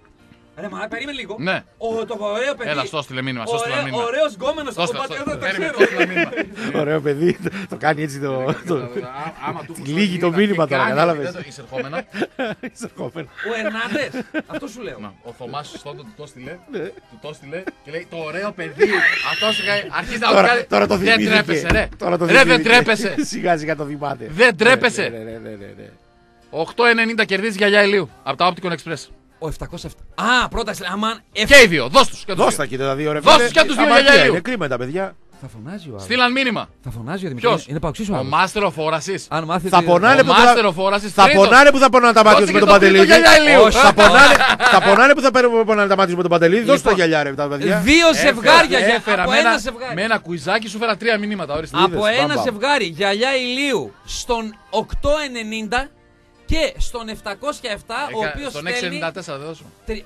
Ρε, μα περίμενε λίγο. Ναι. Ο, το ωραίο παιδί. Έλα, στο στείλε μήνυμα, στο στείλε Ωραίο- μήνυμα. Ωραίος γκόμενος. Στο Ο στείλε, πατέρας στο- δεν το περίμενε, ξέρω. στο στείλε μήνυμα. Ωραίο παιδί. Το κάνει έτσι το. το- Άμα του Λύγει το μήνυμα τώρα, κατάλαβες. Εισερχόμενα. Εισερχόμενο. Ο Ερνάντες. Αυτό σου λέω. Να, ο Θωμάς στον του το στείλε, του το στείλε και λέει το ωραίο παιδί. Αυτός αρχίζει να Τώρα- βγάλει. Τώρα το Δεν θυμήθηκε. τρέπεσαι, ρε. Τώρα το Ρε, δεν θυμήθηκε. τρέπεσαι. Σιγά σιγά το θυμάται. Δεν τρέπεσαι. Ναι, ναι, ναι, ναι, ναι. οκτώ ενενήντα κερδίζει γιαγιά ηλίου από τα Opticon Express. Ο επτακόσια επτά. Α, πρώτα. Αμάν. Και οι δύο, δώσ' τους. και τους δύο. Δώστα και τα δύο ρε Δώσ' φίλε. τους και τους δύο Αμαρτία, για γέλιο. Είναι κρίμα τα παιδιά. Θα φωνάζει ο άλλος. Στείλαν μήνυμα. Θα φωνάζει ο Δημητρής. Ποιος? Είναι παοξής ο Ο άλλος. Μάστερ ο Φόρασης. Αν μάθει. Θα ότι- πονάνε Ο που θα- Μάστερ ο Φόρασης. Θα τρίτος. πονάνε που θα πονάνε τα μάτια Δώσε τους με και τον το τρίτο Παντελίδη. γυαλιά ηλίου. Όχι, Θα πονάνε, θα πονάνε που θα παίρνουν- πονάνε τα μάτια τους με τον Παντελίδη. Δώσε τα Λοιπόν, γυαλιά ρε τα παιδιά. Δύο ζευγάρια για Έφερα από με ένα ένα, ζευγάρι. με ένα κουιζάκι σου φέρα τρία μηνύματα. Ορίστε. Από είδες, ένα μπαμ, μπαμ. ζευγάρι γυαλιά ηλίου στον οκτώ ενενήντα και στον επτακόσια επτά, ο Έκα- οποίος Στον έξι στέλνει. ενενήντα τέσσερα δεν δώσω. τρι-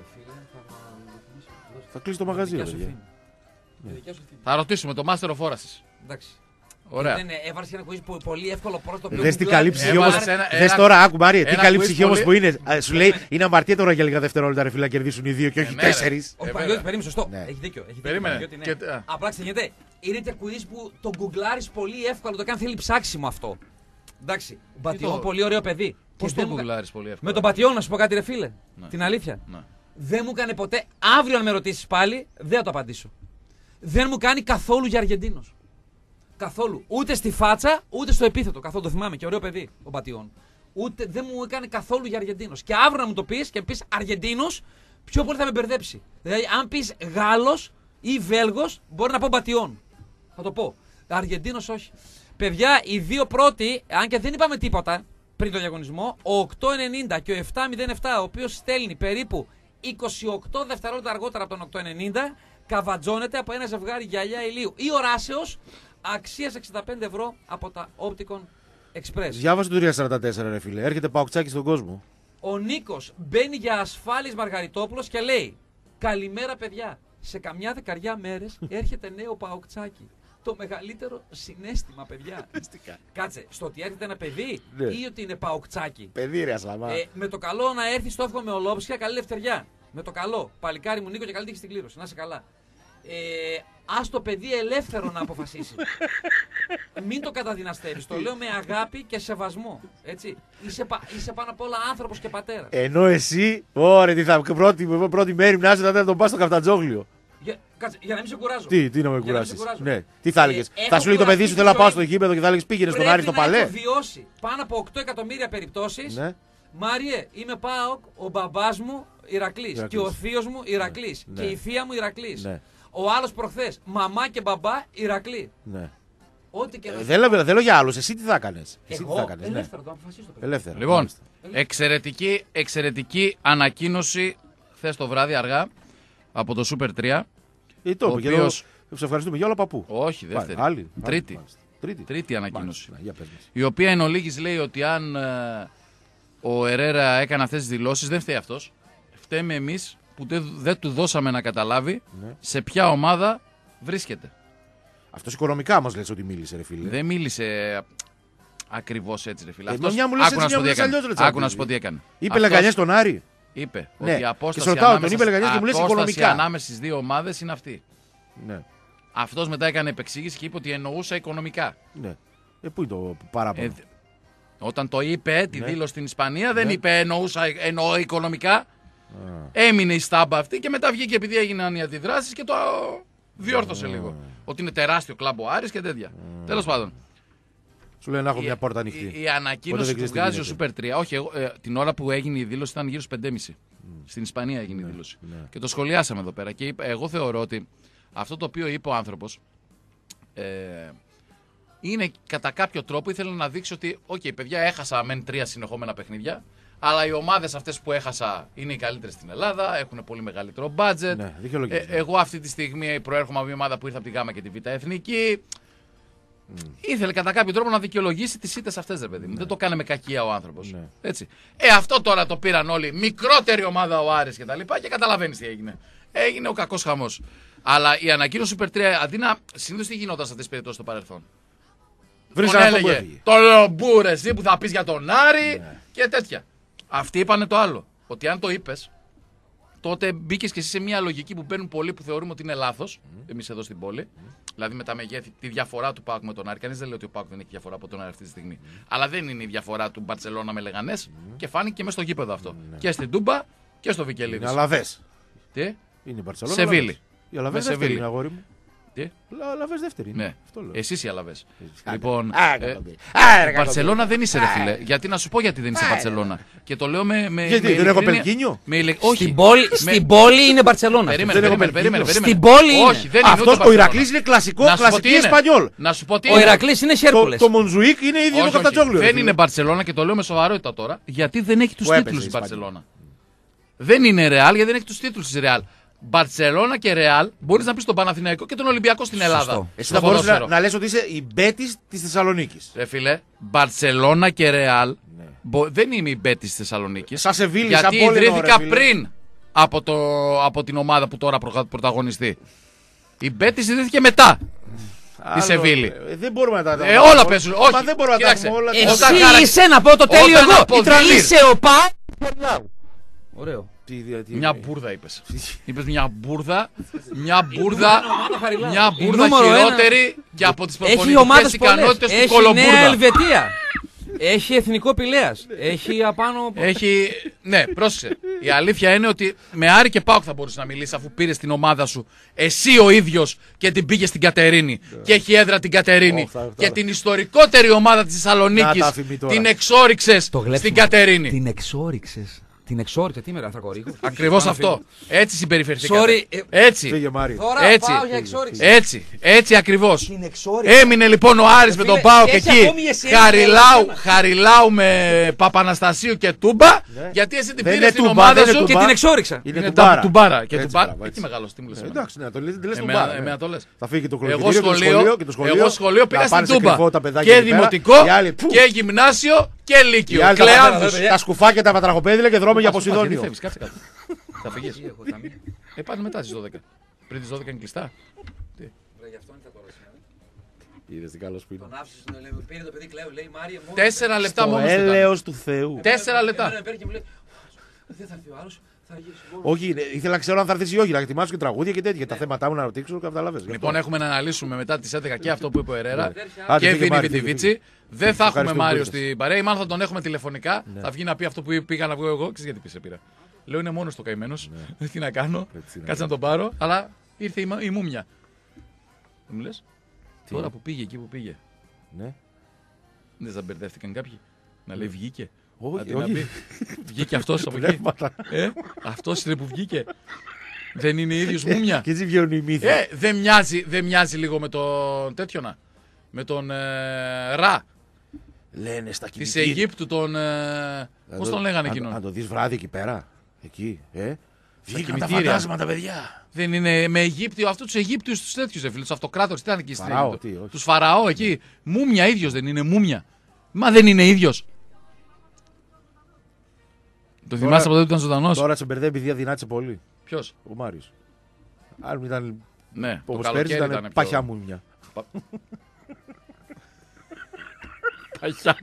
Θα κλείσει το μαγαζί. ρε Δικιά σου παιδιά. ευθύνη. Δικιά σου ευθύνη. Θα ρωτήσουμε το Μάστερ ο Φόρασης. Εντάξει. Ωραία. Δεν έβαρσε ένα quiz που πολύ εύκολο πρώτο. το οποίο Δες τι γκουγκλάρει. καλή ψυχή Έβαλε όμως. ένα- Δες ένα- τώρα, άκου Μάρια, τι ένα καλή quiz ψυχή όμως πολύ- που είναι. Α, Σου λέει είναι αμαρτία τώρα για λίγα δευτερόλεπτα ρε φίλε να κερδίσουν οι δύο και όχι ναι, ρε. τέσσερις. Ο Ε, Παναγιώτης, βέβαια. περίμενε, σωστό. Ναι. Έχει δίκιο. Έχει δίκιο, Περίμενε. Παναγιώτη, ναι. Και- α. Απλά ξεχνιέται. Είναι τε quiz που το γκουγκλάρεις πολύ εύκολα, το κάνει θέλει ψάξιμο αυτό. Εντάξει. Μπατιόν, το- πολύ ωραίο παιδί. Πώς Και το δεν μου κα- γκουγκλάρεις πολύ εύκολα. Με τον Πατιόν, να σου πω κάτι, ρε φίλε. Ναι. Την αλήθεια. Ναι. Δεν μου έκανε ποτέ. Αύριο, αν με ρωτήσει πάλι, δεν θα το απαντήσω. Δεν μου κάνει καθόλου για Αργεντίνος. Καθόλου. Ούτε στη φάτσα, ούτε στο επίθετο. Καθόλου το θυμάμαι και ωραίο παιδί ο Μπατιόν. Ούτε δεν μου έκανε καθόλου για Αργεντίνος. Και αύριο να μου το πει και πει Αργεντίνος, πιο πολύ θα με μπερδέψει. Δηλαδή, αν πει Γάλλος ή Βέλγος, μπορεί να πω Μπατιόν. Θα το πω. Αργεντίνος όχι. Παιδιά, οι δύο πρώτοι, αν και δεν είπαμε τίποτα πριν το διαγωνισμό, ο οκτώ ενενήντα και ο επτά μηδέν επτά, ο οποίος στέλνει περίπου είκοσι οκτώ δευτερόλεπτα αργότερα από τον οκτώ ενενήντα, καβατζώνεται από ένα ζευγάρι γυαλιά ηλίου ή οράσεως αξίας εξήντα πέντε ευρώ από τα Opticon Express. Διάβασε το τρία σαράντα τέσσερα ρε φίλε. Έρχεται παοκτσάκι στον κόσμο. Ο Νίκος μπαίνει για ασφάλις Μαργαριτόπουλος και λέει: καλημέρα, παιδιά. Σε καμιά δεκαριά μέρες έρχεται νέο παοκτσάκι. Το μεγαλύτερο συναίσθημα, παιδιά. Κάτσε, στο ότι έρχεται ένα παιδί Ναι. ή ότι είναι παοκτσάκι. Παιδί ρε ασλαμά. Ε, με το καλό να έρθει στο εύχομαι ολόψυχα, καλή ελευθεριά. Με το καλό. Παλικάρι μου Νίκο και καλή τύχη στην κλήρωση. Να είσαι καλά. Ε, ας το παιδί ελεύθερο να αποφασίσει. Μην το καταδυναστεύεις. Το λέω με αγάπη και σεβασμό. Έτσι. Είσαι, πα, είσαι πάνω απ' όλα άνθρωπος και πατέρας. Ενώ εσύ, ωραία, τι θα πρώτη, πρώτη μέρη μοιάζει να τον πας στο Καφτατζόγλιο. Για, κάτσε, για να μην σε κουράζω. Τι, τι να με Για να μην σε κουράσει. κουράζω. Ναι. Τι θα έλεγε. Ε, Θα σου λέει το παιδί σου θέλω να πάω στο γήπεδο και θα έλεγε πήγαινε στον Άρη στο Παλέ. Έχω βιώσει πάνω από οκτώ εκατομμύρια περιπτώσεις. Ναι. Μάριε, είμαι ΠΑΟΚ, ο μπαμπάς μου Ηρακλής. Ηρακλής. Και ο θείος μου Ηρακλής. Ναι. Και η θεία μου Ηρακλής. Ναι. Ο άλλος προχθές, μαμά και μπαμπά Ηρακλή. Ναι. Ό,τι και να Ε, σου δεν, λέω, δεν λέω για άλλους. Εσύ τι θα έκανες. Εσύ τι θα Εγώ, έκανες. Ναι. ελεύθερα, το αποφασίσω το παιδί. Ελεύθερα. Λοιπόν, μάλιστα. εξαιρετική, εξαιρετική ανακοίνωση χθες το βράδυ αργά από το Super τρία. Ε, το ο είπε, και οποίος- εδώ σε ευχαριστούμε για όλα παππού. Όχι, δεύτερη. Πάλι, άλλη, Τρίτη. μάλιστα. Τρίτη. Τρίτη ανακοίνωση. Μάλιστα, για πες μας. Η οποία εν ολίγης λέει ότι αν ε, ο Ερέρα έκανε αυτές τις δηλώσεις, δεν φταίει αυτός. Φταίμε εμείς που δεν, δεν του δώσαμε να καταλάβει Ναι. σε ποια ομάδα βρίσκεται. Αυτός οικονομικά μας λες ότι μίλησε, ρε φίλε. Δεν μίλησε ακριβώς έτσι, ρε φίλε. Ε, Αυτός, μια μου λες άκου έτσι, να σου μια πω μου τι λες έκανε. αλλιώς, ρε Άκου να σου Τσαπίδη. πω τι έκανε. Είπε Αυτός Λεγανιές στον Άρη. Είπε Ναι. ότι η Και απόσταση, σε ρωτάω, τον ανάμεσα, είπε Λεγανιές και μου λες απόσταση οικονομικά. ανάμεσα στις δύο ομάδες είναι αυτή. Ναι. Αυτός μετά έκανε επεξήγηση και είπε ότι εννοούσα οικονομικά. Ναι. Ε, πού είναι το παράπονο. Ε, δ- όταν το είπε, τη Ναι. δήλωσε στην Ισπανία, δεν Ναι. είπε εννοούσα, εννοώ οικονομικά. Α. Έμεινε η στάμπα αυτή και μετά βγήκε επειδή έγιναν οι αντιδράσεις και το διόρθωσε λίγο. Ότι είναι τεράστιο κλαμπ ο Άρης και τέτοια. Τέλος πάντων. Σου λέει να έχω Η, μια πόρτα η, ανοιχτή. η Οπότε ανακοίνωση δεν που ξέρεις τι βγάζει ο γίνεται. Super τρία, όχι, εγώ, ε, την ώρα που έγινε η δήλωση ήταν γύρω στους πέντε και μισή. Στην Ισπανία έγινε η δήλωση. ναι. Και το σχολιάσαμε εδώ πέρα. Και είπα, εγώ θεωρώ ότι αυτό το οποίο είπε ο άνθρωπος ε, είναι κατά κάποιο τρόπο ήθελε να δείξει ότι, οκ, παιδιά, έχασα μεν τρία συνεχόμενα παιχνίδια, αλλά οι ομάδες αυτές που έχασα είναι οι καλύτερες στην Ελλάδα, έχουν πολύ μεγαλύτερο budget. Ναι, δικαιολογείς, Ε, ναι. εγώ αυτή τη στιγμή προέρχομαι από μια ομάδα που ήρθε από τη Γάμα και τη Β' Εθνική. Ήθελε κατά κάποιο τρόπο να δικαιολογήσει τις ήττες αυτές, ρε παιδί μου. Δεν το κάνει με κακία ο άνθρωπος. Ναι. Έτσι. Ε, αυτό τώρα το πήραν όλοι. Μικρότερη ομάδα ο Άρης και τα λοιπά και καταλαβαίνεις τι έγινε. Έγινε ο κακός χαμός. Αλλά η ανακοίνωση Super τρία, αντί να. Συνήθως τι γινόταν σε αυτές τις περιπτώσεις στο παρελθόν. Βρήκα Τον αυτό που έλεγε έφυγε. το λομπούρ εσύ που θα πεις για τον Άρη και τέτοια. Αυτοί είπανε το άλλο. Ότι αν το είπες, τότε μπήκε και εσύ σε μια λογική που παίρνουν πολλοί που θεωρούμε ότι είναι λάθος, εμείς εδώ στην πόλη. Δηλαδή με τα μεγέθη, τη διαφορά του ΠΑΟΚ με τον Άρη. Κανείς δεν λέει ότι ο ΠΑΟΚ δεν έχει διαφορά από τον Άρη αυτή τη στιγμή. Αλλά δεν είναι η διαφορά του Μπαρτσελώνα με Λεγανές και φάνηκε και μέσα στο γήπεδο αυτό. Και στην Τούμπα και στο Βικελίδη. Είναι Αλαβές. Τι, Είναι η Μπαρτσελόνα. Σεβίλη. Αλαβές. Η Αλαβές Με δεύτερη Σεβίλη. είναι, αγόρι μου. τι. Αλαβές δεύτερη είναι. Ναι, Αυτό λέω. εσείς οι Αλαβές. Άντε. Λοιπόν, Άντε, ε, κομπή. Άντε, η Μπαρτσελώνα κομπή. δεν είσαι, ρε φίλε. Γιατί να σου πω γιατί δεν είσαι Μπαρτσελώνα. Και το λέω με. με Γιατί, με δεν έχω ειλικρίνεια- Πελκίνιο? με ηλε- Όχι. Στην πόλη, Με- στην πόλη είναι Μπαρτσελώνα. Περίμενε, Δεν έχω περίμενε, περίμενε, Πελκίνιο. περίμενε. Στην πόλη είναι. Όχι, δεν είναι. Αυτός ούτε ο Ηρακλής είναι κλασικό, Να σου πω τι κλασική είναι. Εσπανιόλ. Να σου πω τι Ο είναι. Ηρακλής είναι Το, Σέρκουλες. το Μοντζουίκ είναι ίδιο Όχι, το όχι, Καφτατζόγλιο. δεν είναι Μπαρτσελώνα και το λέω με σοβαρότητα τώρα, γιατί δεν έχει τους Που έπαιζε τίτλους η η Ισπανία. Μπαρτσελώνα. Δεν είναι Ρεάλ γιατί δεν έχει τους τίτλους της Ρεάλ. Μπαρτσελώνα και Ρεάλ μπορείς να πεις τον Παναθηναϊκό και τον Ολυμπιακό στην Ελλάδα. Εσύ Στο θα μπορούσε να, ποδόσφαιρο. να λες ότι είσαι η Μπέτης της Θεσσαλονίκης. Ρε φίλε, Μπαρτσελώνα και Ρεάλ Ναι. μπο- δεν είμαι η Μπέτη της Θεσσαλονίκης. Σαν Σεβίλη, σαν γιατί Πόλεμο, ρε ιδρύθηκα φίλε. πριν από, το, από την ομάδα που τώρα προ- πρωταγωνιστεί. Η Μπέτη ιδρύθηκε μετά. Άλλο, Σεβίλη. ε, Δεν μπορούμε να τα Ε, όλα παίζουν. Όχι. Μα δεν μπορούμε να τα Κοίταξε. έχουμε όλα. Εσύ- Όταν- Όταν χαρα- Εσύ είσαι να πω το τέλειο Όταν εγώ. αποδείξεις- Είσαι ο ΠΑΟΚ. Ωραίο. Τι- τι- τι- Μια μπουρδα είπες. Είπες μια μπουρδα, μια μπουρδα, μια Η μπουρδα νούμερο ένα. χειρότερη και από τις Έχει προπονητικές ομάδες ικανότητες πολλές. του Έχει Νέα Κολομπούρδα. Ελβετία. Έχει Εθνικό Πηλέας. Έχει απάνω. Έχει. Ναι, πρόσεξε. Η αλήθεια είναι ότι με Άρη και Πάοκ θα μπορούσε να μιλήσει αφού πήρε την ομάδα σου εσύ ο ίδιος και την πήγε στην Κατερίνη. Και έχει έδρα την Κατερίνη. Ω, θα- Και θα- την ιστορικότερη ομάδα της Να τα Θεσσαλονίκης αφημεί τώρα. την εξόριξες στην Κατερίνη. Την εξόριξες. Την εξόριξε. Τι με γραφτακορίγο. Ακριβώς αυτό. Έτσι συμπεριφερθήκατε. Sorry, ε, Έτσι. Φύγε Μάρι. Τώρα Έτσι. πάω για εξόριξη. Έτσι. Έτσι ακριβώς. Την εξόριξε. Έμεινε λοιπόν ο Άρης με τον φίλε, Πάοκ έχει εκεί. ακόμη εσύ Χαριλάου, ένα. Χαριλάου με Παπαναστασίου και Τούμπα. Ναι. Γιατί εσύ την Δεν πήρες είναι στην Τούμπα, ομάδα δεν είναι σου. Και Τούμπα. την εξόριξα. Είναι Είναι τουμπάρα. τα τουμπάρα. Και Έτσι, τουμπάρα. μπράβο, Εκεί έτσι. μεγάλος, τι μου λες Ε, εμένα. Εντάξει, ναι, το λες το λες Εμένα- τουμπάρα, εμένα ναι. το λες. Θα φύγει και το Εγώ κολοκυθήριο και το σχολείο, σχολείο και το σχολείο. εγώ σχολείο πήγα να στην πάνε σε Τούμπα. κρυφό τα παιδάκια Και εκεί πέρα. δημοτικό Οι άλλοι, πού, και γυμνάσιο και λύκειο. οι άλλοι τα- Κλεάνθους. τα σκουφάκια, τα πατραχοπέδιλα και δρόμοι για Πας, πας, Ποσειδόνιο. γιατί φεύγεις, κάτσε κάτω. Θα φύγεις. Ε, πάνε μετά στις δώδεκα. Πριν τις δώδεκα είναι κλειστά. Είδες τι καλός που είναι. Τον άφησε στον Ελεύθερο. Πήρε το παιδί κλαίω. Λέει Μάρια μόνο. Τέσσερα λεπτά Το μόνος του ήταν. έλεος του Θεού. Τέσσερα λεπτά. Εμένα με παίρνει και μου λέει, δεν θα έρθει ο άλλος, Όχι, είναι- ήθελα να ξέρω αν θα έρθει ή όχι, να ετοιμάσω και τραγούδια και τέτοια. Τα θέματα μου να ρωτήσω, καταλαβαίνω. Λοιπόν, έχουμε να αναλύσουμε μετά τις έντεκα και αυτό που είπε ο Ερέρα Άντε, και φύγε, Βίνι Μάρη, Βιτιβίτσι. φύγε, Δεν θα έχουμε Ευχαριστούμε Μάριο που ήρθες. στην παρέα, ή μάλλον θα τον έχουμε τηλεφωνικά. Θα βγει να πει αυτό που πήγα να βγω εγώ. Ξέρεις γιατί πει σε πήρα. Λέω είναι μόνο το καημένο. Τι να κάνω, κάτσε να τον πάρω. Αλλά ήρθε η, μα- η μούμια. Δεν μου λε. Τώρα που πήγε εκεί που πήγε. Ναι. Δεν θα μπερδεύτηκαν κάποιοι. Να λέει βγήκε. Όχι, Αντί να όχι. πει, βγήκε αυτό από εκεί. Πνεύματα. Ε, αυτό είναι που βγήκε. Δεν είναι ίδιο μούμια. Και έτσι βγαίνουν οι μύθοι. Ε, δεν μοιάζει, δεν μοιάζει λίγο με τον τέτοιο να. Με τον ε, Ρα Λένε στα τη κινητή. Αιγύπτου, τον. Ε, Πώ τον λέγανε Αν εκείνον. το δει βράδυ εκεί πέρα. Εκεί, ε. Βγήκαν τα κημητήρια. φαντάσματα, παιδιά. Δεν είναι με Αιγύπτιο, αυτού του Αιγύπτιου του τέτοιου, φίλου, του αυτοκράτορε. Τι ήταν εκεί στην Φαράω, Αίγυπτο. τι, όχι. Του Φαραώ εκεί. Μούμια ίδιο δεν είναι, μούμια. Μα δεν είναι ίδιο. Το θυμάσαι από τότε που ήταν ζωντανό. Τώρα σε μπερδεύει επειδή αδυνάτησε πολύ. Ποιο. Ο Μάριο. Αν ήταν Ναι, το όπω πέρυσι, καλοκαίρι ήταν ήταν. πιο- παχιά μουνιά. Παχιά.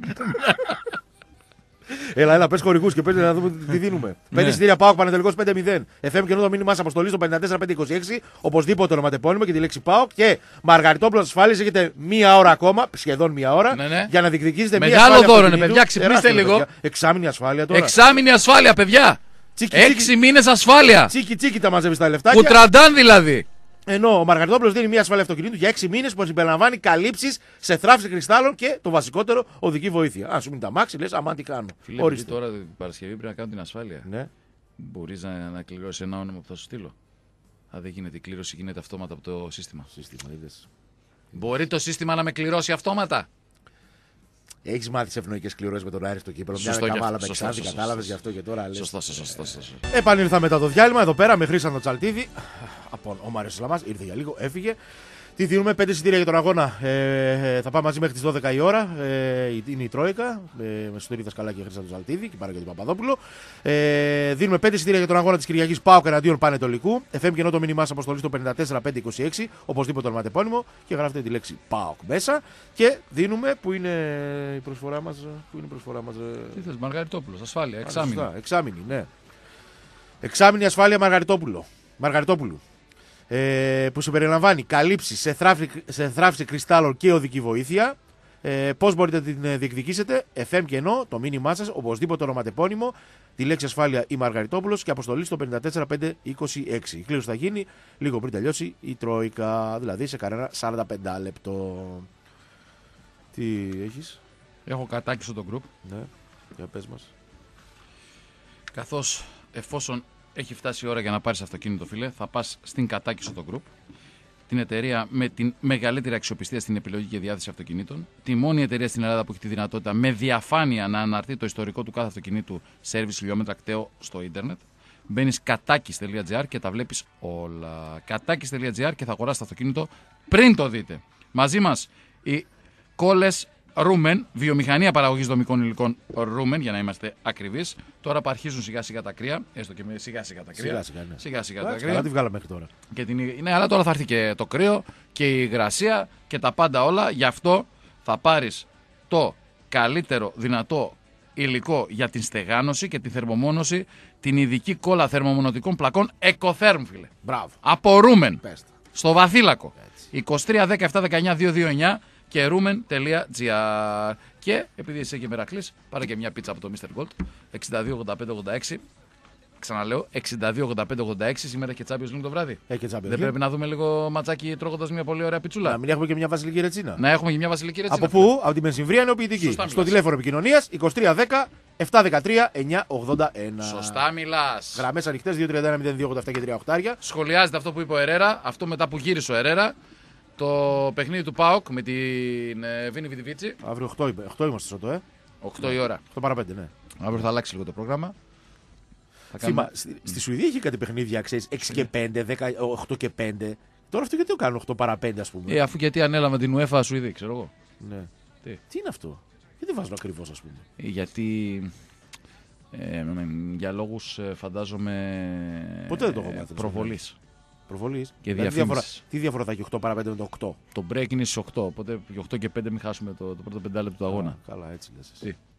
Έλα, έλα, πε χωρικού και πες να δούμε τι δίνουμε. Πέντε εισιτήρια ΠΑΟΚ Πανετολικό πέντε μηδέν. εφ εμ και ενώ το μήνυμά σα αποστολή στο πέντε τέσσερα πέντε είκοσι έξι. Οπωσδήποτε ονοματεπώνυμο και τη λέξη ΠΑΟΚ. Και Μαργαριτόπουλο ασφάλεια έχετε μία ώρα ακόμα, σχεδόν μία ώρα, Ναι, ναι. για να διεκδικήσετε μία Μεγάλο ασφάλεια δώρο είναι, αυτοκινήτου. παιδιά, ξυπνήστε Τεράστιο, λίγο. παιδιά. Εξάμηνη ασφάλεια τώρα. Εξάμηνη ασφάλεια, παιδιά. Τσίκι, Έξι τσίκι, μήνε ασφάλεια. τσίκι, τσίκι τα μαζεύει τα λεφτάκια. Κουτραντάν δηλαδή. Ενώ ο Μαργαριτόπουλο δίνει μια ασφάλεια αυτοκινήτου για έξι μήνες που συμπεριλαμβάνει καλύψεις σε θράψη κρυστάλλων και το βασικότερο, οδική βοήθεια. Αν σου μείνει τα μάξι, λε, αμάν τι κάνω. Φίλε, επειδή Ορίστε. τώρα την Παρασκευή πρέπει να κάνω την ασφάλεια. Ναι. Μπορεί να, να κληρώσει ένα όνομα που θα σου στείλω. Αν δεν γίνεται η κλήρωση, γίνεται αυτόματα από το σύστημα. Σύστημα, είδες. Μπορεί το σύστημα να με κληρώσει αυτόματα. Έχει μάθει σε ευνοϊκέ κληρώσει με τον Άρη στο Κύπρο. Μια Σωστό και καβάλα αυτό, με σωστό, εξάδι, σωστό, κατάλαβε σωστό. γι' αυτό και τώρα λε. Σωστό, σωστό, σωστό, σωστό. Επανήλθα μετά το διάλειμμα εδώ πέρα με Χρήσανο Τσαλτίδη. Από ο Μάριος Σλαμάς ήρθε για λίγο, έφυγε. Τι δίνουμε, πέντε εισιτήρια για τον αγώνα. Ε, θα πάμε μαζί μέχρι τις δώδεκα η ώρα. Ε, είναι η Τρόικα. Ε, με Σωτήρη Δασκαλάκη και Χρήσανο Τσαλτίδη και πάρα και τον Παπαδόπουλο. Ε, δίνουμε πέντε εισιτήρια για τον αγώνα της Κυριακής ΠΑΟΚ εναντίον Πανετολικού. εφ εμ και ενώ το μήνυμά σας αποστολή στο πέντε τέσσερα πέντε είκοσι έξι. Οπωσδήποτε το ονοματεπώνυμο και γράφετε τη λέξη ΠΑΟΚ μέσα. Και δίνουμε, που είναι η προσφορά μας. Που είναι η προσφορά μας. Τι θες, Μαργαριτόπουλος, ασφάλεια, Α, εξάμηνη. σωστά, εξάμηνη, ναι. Εξάμηνη ασφάλεια Μαργαριτόπουλο. Μαργαριτόπουλου. Ε, που συμπεριλαμβάνει καλύψεις σε θράψη, σε θράψη κρυστάλλων και οδική βοήθεια. Ε, πώς μπορείτε να την ε, διεκδικήσετε, εφ εμ και ενώ, το μήνυμά σας, οπωσδήποτε ονοματεπώνυμο, τη λέξη ασφάλεια ή Μαργαριτόπουλος και αποστολή στο πέντε τέσσερα πέντε είκοσι έξι. Η κλήρωση θα γίνει λίγο πριν τελειώσει η Τρόικα, δηλαδή σε κανένα σαράντα πέντε λεπτό. Τι έχεις, Έχω κατάκισο το group. ναι, για πες μας. Καθώς εφόσον έχει φτάσει η ώρα για να πάρεις αυτοκίνητο, φίλε, θα πας στην κατάκισο το group. Την εταιρεία με την μεγαλύτερη αξιοπιστία στην επιλογή και διάθεση αυτοκινήτων. Τη μόνη εταιρεία στην Ελλάδα που έχει τη δυνατότητα με διαφάνεια να αναρτεί το ιστορικό του κάθε αυτοκινήτου service χιλιόμετρα κταίο στο ίντερνετ. Μπαίνεις κατάκης τελεία τζι άρ και τα βλέπεις όλα. κατάκης τελεία τζι άρ και θα αγοράσεις το αυτοκίνητο πριν το δείτε. Μαζί μας οι κόλλες Ρούμεν, βιομηχανία παραγωγής δομικών υλικών Ρούμεν, για να είμαστε ακριβείς. Τώρα που αρχίζουν σιγά σιγά τα κρύα, έστω και με σιγά σιγά τα κρύα. Σιγά σιγά, ναι. Σιγά σιγά τα Εντάξει, κρύα. καλά τη βγάλαμε μέχρι τώρα. Και την... Ναι, αλλά τώρα θα έρθει και το κρύο και η υγρασία και τα πάντα όλα. Γι' αυτό θα πάρεις το καλύτερο δυνατό υλικό για την στεγάνωση και τη θερμομόνωση, την ειδική κόλλα θερμομονωτικών πλακών Ecotherm, φίλε. Μπράβο. Από Ρούμεν, Πες τα. στο Βαθύλακο. Έτσι. είκοσι τρία δέκα επτά δεκαεννιά διακόσια είκοσι εννιά και ρούμεν τελεία τζι άρ. Και επειδή είσαι και μερακλής, πάρε και μια πίτσα από το μίστερ Gold. εξήντα δύο ογδόντα πέντε ογδόντα έξι. Ξαναλέω, εξήντα δύο ογδόντα πέντε ογδόντα έξι. Σήμερα έχει και Champions League το βράδυ. Έχει και Champions Δεν League. πρέπει να δούμε λίγο ματσάκι τρώγοντας μια πολύ ωραία πιτσούλα. Να μην έχουμε και μια βασιλική ρετσίνα. Να έχουμε και μια βασιλική ρετσίνα. Από πού? Από τη Μενσυμβρία ενοποιητική. Σωστά Στο μιλάς. τηλέφωνο επικοινωνία είκοσι τρία δέκα επτά δεκατρία εννιά ογδόντα ένα. Σωστά μιλάς. Γραμμές ανοιχτές δύο τριάντα ένα μηδέν δύο ογδόντα επτά και τρία οχτάρια. Σχολιάζεται αυτό που είπε ο Ερέρα, αυτό μετά που γύρισε ο Ερέρα. Το παιχνίδι του ΠΑΟΚ με την ε, Βίνι Βιντιβίτσι. Αύριο οκτώ, οκτώ είμαστε στο ε. οκτώ η ώρα. οκτώ παρά πέντε, ναι. Αύριο θα αλλάξει λίγο το πρόγραμμα. Θα Θύμα, κάνουμε... στη, στη Σουηδία είχε κάτι παιχνίδια, ξέρεις, έξι και πέντε, δέκα, οκτώ και πέντε. Τώρα αυτό γιατί το κάνουν οκτώ παρά πέντε, ας πούμε. Ε, αφού γιατί ανέλαβε την UEFA Σουηδία, ξέρω εγώ. Ναι. Τι? Τι είναι αυτό? Γιατί δεν βάζουν ακριβώς, ας πούμε. Ε, γιατί ε, για λόγους ε, φαντάζομαι Ποτέ δεν το έχω μάθει. προβολής. Προβολής. Και Δηλαδή, τι, διαφορά, διαφήμισης. τι διαφορά θα έχει οκτώ παρά πέντε με το οκτώ. Το break είναι στις οκτώ, οπότε οκτώ και πέντε μην χάσουμε το, το πρώτο πεντάλεπτο του αγώνα. Α, καλά, έτσι λες. εσύ. Τι?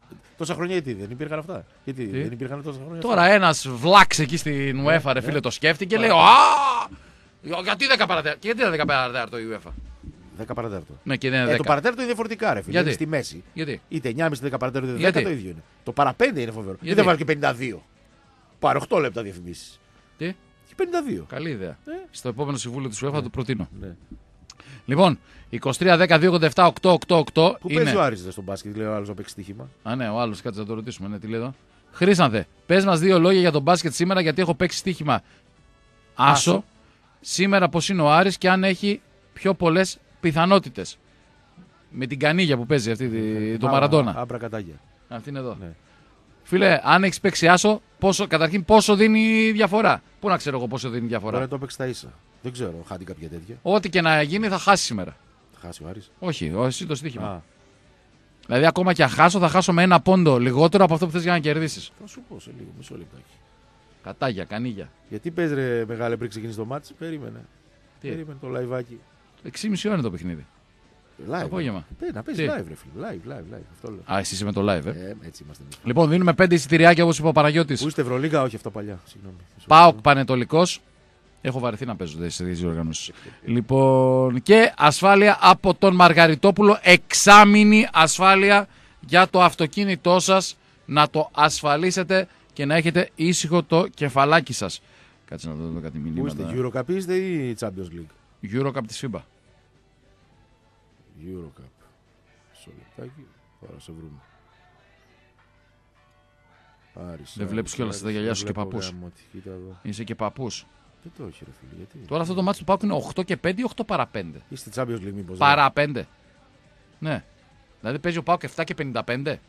Τόσα χρόνια γιατί δεν υπήρχαν αυτά. Γιατί Τι? δεν υπήρχαν τόσα χρόνια. Τώρα ένας βλάξ εκεί στην UEFA, ρε φίλε, το σκέφτηκε και λέει: Α! Γιατί δέκα παρατέταρτο. Και γιατί είναι δέκα παρατέταρτο η UEFA. δέκα παρατέταρτο. Ναι, και δεν είναι Ε, το δέκα. παρατέταρτο είναι διαφορετικά, ρε φίλε. Γιατί? Είναι στη μέση. Γιατί. Είτε εννιά και μισή δέκα παρατέταρτο είτε Γιατί? δέκα το ίδιο είναι. Το παραπέντε είναι φοβερό. Γιατί? Γιατί δεν βάλει και πενήντα δύο. Πάρε οκτώ λεπτά διαφημίσεις. Τι. Και πενήντα δύο. Καλή ιδέα. Ε. Στο επόμενο συμβούλιο της UEFA θα το προτείνω. Ναι. Λοιπόν, είκοσι τρία δέκα δύο ογδόντα επτά οκτώ οκτώ οκτώ Πού είναι. παίζει ο Άρης δε στον μπάσκετ, λέει ο άλλο να παίξει στοίχημα. Α, ναι, ο άλλο, κάτσε να το ρωτήσουμε. Ναι, τι λέει εδώ. Χρήσανθε, πες μας δύο λόγια για τον μπάσκετ σήμερα, γιατί έχω παίξει στοίχημα άσο. Άσο. Σήμερα πώς είναι ο Άρης και αν έχει πιο πολλές πιθανότητες. Με την κανίγια που παίζει αυτή, τη, το Α, Μαραντόνα. Άμπρα κατάγια. Αυτή είναι εδώ. Ναι. Φίλε, αν έχει παίξει άσο, πόσο, καταρχήν πόσο δίνει διαφορά. Πού να ξέρω εγώ πόσο δίνει διαφορά. Τώρα το έπαιξε στα ίσα. Δεν ξέρω, χάνει κάποια τέτοια. Ό,τι και να γίνει θα χάσει σήμερα. Θα χάσει ο Άρης. Όχι, ο- εσύ το στοίχημα. Α, Δηλαδή, ακόμα και αν χάσω, θα χάσω με ένα πόντο λιγότερο από αυτό που θες για να κερδίσεις. θα σου πω σε λίγο, μισό λεπτάκι. Κατάγια, κανίγια. Γιατί παίζει ρε μεγάλε πριν ξεκινήσει το μάτς, περίμενε. Τι? Περίμενε το λαϊβάκι. έξι και μισή ώρα είναι το παιχνίδι. Live. Απόγευμα. Ε, να παίζει Τι? live, ρε φίλε. Live, live, live. Αυτό λέω. Α, εσύ είσαι με το live, ε. Ε, έτσι είμαστε εμείς. Λοιπόν, δίνουμε πέντε εισιτηριάκια όπως είπε ο Παναγιώτης. Πού είστε Ευρωλίγα, όχι αυτά παλιά. Συγγνώμη. Μισό ΠΑΟΚ λεπτό. Πανετολικός. Έχω βαρεθεί να παίζω σε τέτοιες διοργανώσεις. Λοιπόν, και ασφάλεια από τον Μαργαριτόπουλο. Εξάμηνη ασφάλεια για το αυτοκίνητό σας. Να το ασφαλίσετε και να έχετε ίσυχο το κεφαλάκι σας. Κάτσε να δω κάτι Πού είστε, μηνύματα. Eurocup είστε ή Champions League? Eurocup της φίμπα. Eurocup. Μισό λεπτάκι, τώρα σε βρούμε. Άρης, Δεν Άρης, βλέπεις κιόλας Άρης, τα γυαλιά δεν σου και βλέπω παππούς. γάμο, τι, κοίτα εδώ. Είσαι και παππούς. Δεν το έχει ρε φίλε, γιατί. Τώρα αυτό το μάτι του ΠΑΟΚ είναι οκτώ και πέντε ή οκτώ παρά πέντε. Είστε Champions League μήπως. Παρά πέντε. Ναι. Δηλαδή παίζει ο ΠΑΟΚ επτά και πενήντα πέντε.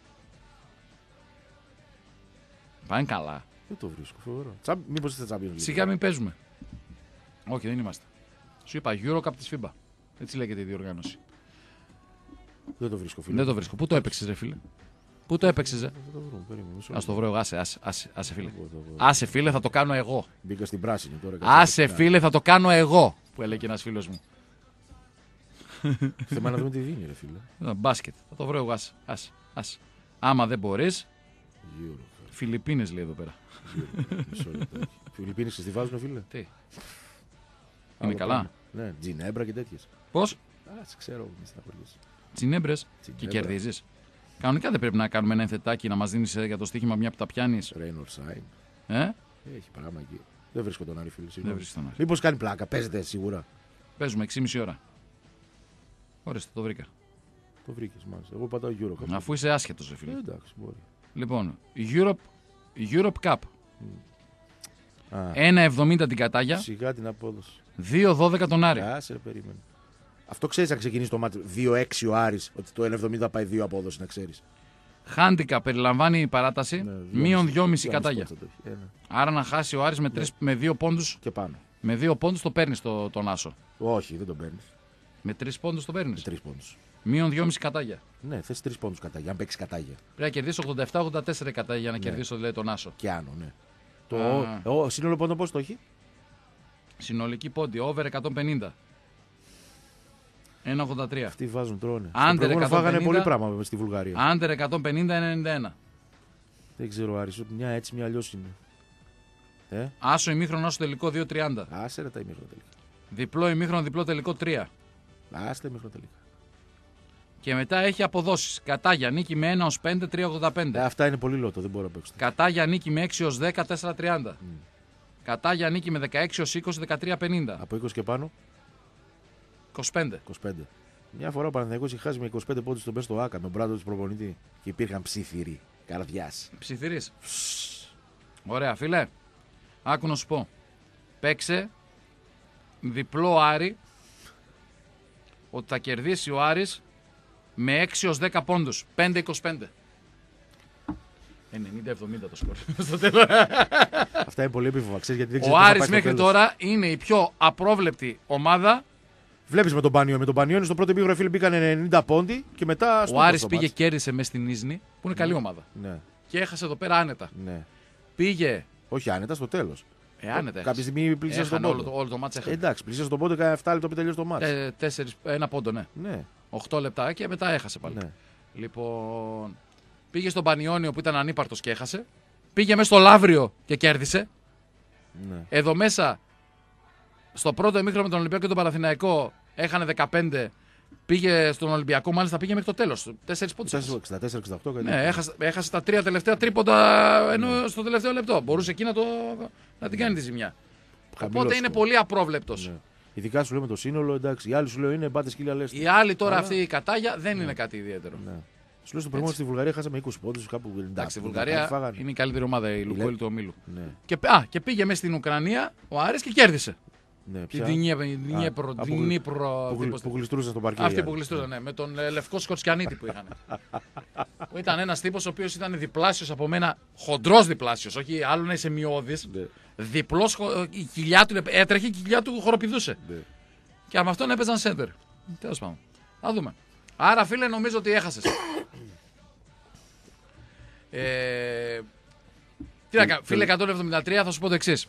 Πάνε καλά. Δεν το βρίσκω, φοβερό. Τσαμ... Μήπως είστε Champions League. Σιγά μην παίζουμε. Όχι, δεν είμαστε. Σου είπα Eurocup της φίμπα. Έτσι λέγεται η διοργάνωση. Δεν το βρίσκω, φίλε. Δεν το βρίσκω. Πού το έπαιξες ρε φίλε. Πού το έπαιξες ρε. Θα το βρούμε, περίμενε. μισό Ας το λεπτό. βρω εγώ. Άσε, άσε, άσε, άσε φίλε. Το βρω. Άσε φίλε, θα το κάνω εγώ. Μπήκα στην πράσινη τώρα. Άσε φίλε, θα το κάνω εγώ. Που έλεγε ένας φίλος μου. Θέμα να δούμε τι δίνει, ρε φίλε. Α, Μπάσκετ. Θα το βρω εγώ. Άσε, άσε, άσε. Άμα δεν μπορείς, Eurocup. Φιλιππίνες λέει εδώ πέρα. Eurocup. Μισό λεπτάκι. Φιλιππίνες και στη βάζουν, φίλε. Τι. Είναι Άλλο καλά. πράγμα. Ναι, Τζινέμπρα και τέτοιες. Πώς. Α, σε ξέρω, μη στεναχωριέσαι. Τσινέμπρες και Τσινέμπρα. κερδίζεις. Κανονικά δεν πρέπει να κάνουμε ένα ενθετάκι να μας δίνεις ε, για το στοίχημα μια που τα πιάνεις. Rain or Shine. Ε, Έχει πράγμα εκεί. Δεν βρίσκω τον Άρη, φίλε. δεν βρίσκεις τον Άρη. Μήπως κάνει πλάκα, παίζετε σίγουρα. Παίζουμε έξι και μισή ώρα. Ορίστε, το βρήκα. Το βρήκες μάλιστα. Εγώ πατάω Eurocup. Αφού είσαι άσχετος, ρε Ε, φίλε. εντάξει, μπορεί. Λοιπόν, Europe, Europe Cup. Α, ένα εβδομήντα την κατάγια, σιγά την απόδοση. δύο δώδεκα τον Άρη. Άσε, ρε, περίμενε. Αυτό ξέρεις να ξεκινήσει το μάτι δύο έξι ο Άρης, ότι το ένα εβδομήντα πάει δύο απόδοση, να ξέρεις. Χάντικα περιλαμβάνει η παράταση, Ναι, δυόμισι. μείον δυόμισι Δυόμισι κατάγια. πόντους θα το έχει. Ε, ναι. Άρα να χάσει ο Άρης με, τρεις, με δύο πόντους, Και πάνω. με δύο πόντους το παίρνεις το, τον Άσο. Όχι, δεν τον παίρνει. Με τρεις πόντους το παίρνεις. Τρει πόντου. Μείον δυόμισι κατάγια. Ναι, θε τρει πόντου κατάγια. Αν παίξει κατάγια. Πρέπει να κερδίσει ογδόντα επτά ογδόντα τέσσερα κατάγια για να κερδίσω δηλαδή, τον Άσο. Και άνω, ναι. Το Α. ο, ο, σύνολο πόντο πώ το έχει. Συνολική πόντι, over εκατόν πενήντα. ένα ογδόντα τρία. Αυτοί βάζουν, τρώνε. Άντερ Στο προηγούμενο εκατόν πενήντα. φάγανε πολύ πράγμα με στη Βουλγαρία. Άντερ εκατόν πενήντα ενενήντα ένα. Δεν ξέρω, Άρης, ότι μια έτσι, μια αλλιώ είναι. Ε, Άσο ημίχρονο, άσο τελικό δύο τριάντα. άσε ρε τα ημίχρονα τελικά. Διπλό ημίχρονο, διπλό τελικό τρία. Άσε τα ημίχρονα τελικά. Και μετά έχει αποδόσεις. Κατάγια νίκη με ένα ως πέντε, τρία ογδόντα Ε, πέντε. αυτά είναι πολύ λότο, δεν μπορώ να παίξω. Κατάγια νίκη με έξι ως δέκα, τέσσερα τριάντα. Κατάγια νίκη με δεκαέξι ως είκοσι, δεκατρία πενήντα. Από είκοσι και πάνω, είκοσι πέντε. είκοσι πέντε. Μια φορά ο Παναθηναϊκός είχε χάσει με είκοσι πέντε πόντους στον Πέστο Άκα, με τον Μπράντο του προπονητή. Και υπήρχαν ψήθυροι καρδιάς. Ψιθυρής. Ωραία, φίλε. Άκου να σου πω. Παίξε διπλό Άρη ότι θα κερδίσει ο Άρης με έξι ως δέκα πόντους. πέντε είκοσι πέντε. ενενήντα εβδομήντα το σκορ. Στο τέλος. Αυτά είναι πολύ επίφοβα, ξέρεις, γιατί δεν Ο ξέρεις πώς θα Άρης πάει στο μέχρι τέλος. τώρα είναι η πιο απρόβλεπτη ομάδα. Βλέπεις με τον Πανιόνι. Με τον Πανιόνι στο πρώτο επίγραφο φίλε μπήκαν ενενήντα πόντι και μετά στο Ο Άρης στο πήγε μάτς. κέρδισε μέσα στην Ίσνη, που είναι καλή ομάδα. Ναι, Και έχασε εδώ πέρα άνετα. ναι. Πήγε. Όχι άνετα, στο τέλος. Ε, άνετα. Κάποια έχασε. στιγμή πλησίασε τον Έχανε όλο πόντο. το, όλο το μάτς Ε, έχανε. εντάξει, πλησίασε τον πόντο, έκανε επτά λεπτά που τελείωσε το μάτς. Ε, τέσσερις, ένα πόντο, ναι. Ναι, οκτώ λεπτά και μετά έχασε πάλι. ναι. Λοιπόν, Πήγε στον Πανιόνιο που ήταν ανύπαρτος και έχασε. Πήγε μέσα στο Λαύριο και κέρδισε. Ναι. Εδώ μέσα, στο πρώτο ημίχρονο με τον Ολυμπιακό και τον Παναθηναϊκό, έχανε δεκαπέντε. Πήγε στον Ολυμπιακό, μάλιστα πήγε μέχρι το τέλος. Τέσσερις πόντους. εξήντα τέσσερα εξήντα οκτώ. Ναι, έχασε, έχασε τα τρία τελευταία τρίποντα ενώ στο τελευταίο λεπτό. Μπορούσε εκεί να, το, να την κάνει τη ζημιά. Χαμηλός Οπότε είναι σκορ. πολύ απρόβλεπτος. Ναι. Ειδικά σου λέμε το σύνολο, εντάξει. Οι άλλοι σου λέω είναι μπάτε σκύλια λε. Οι άλλοι τώρα Αλλά- αυτή η κατάγια δεν είναι κάτι ιδιαίτερο. Ναι. Σου λέω στο προηγούμενο στη Βουλγαρία χάσαμε είκοσι πόντους, κάπου ενενήντα. Εντάξει, η Βουλγαρία Φάγανε. είναι η καλύτερη ομάδα, η Λουκόιλ του ομίλου. Ναι. Και, α, και πήγε μέσα στην Ουκρανία ο Άρης και κέρδισε. Ναι, Την ποια? Δνιέπρο. Α, Δνιέπρο. που, γλ- που γλιστρούσαν στο παρκέ. Αυτή που γλιστρούσαν, ναι, με τον ε, λευκό Σκοτσιανίτη που είχαν. Που ήταν ένα τύπο ο οποίο ήταν διπλάσιο από μένα, χοντρό διπλάσιο, όχι άλλο να είσαι μειώδη. Ναι. Διπλό, η κοιλιά του έτρεχε και η κοιλιά του χοροπηδούσε. Ναι. Και με αυτόν έπαιζαν σέντερ. Τέλος πάντων. Θα δούμε. Άρα, φίλε, νομίζω ότι έχασε. ε, τι να κάνω, φίλε εκατόν εβδομήντα τρία, θα σου πω το εξής.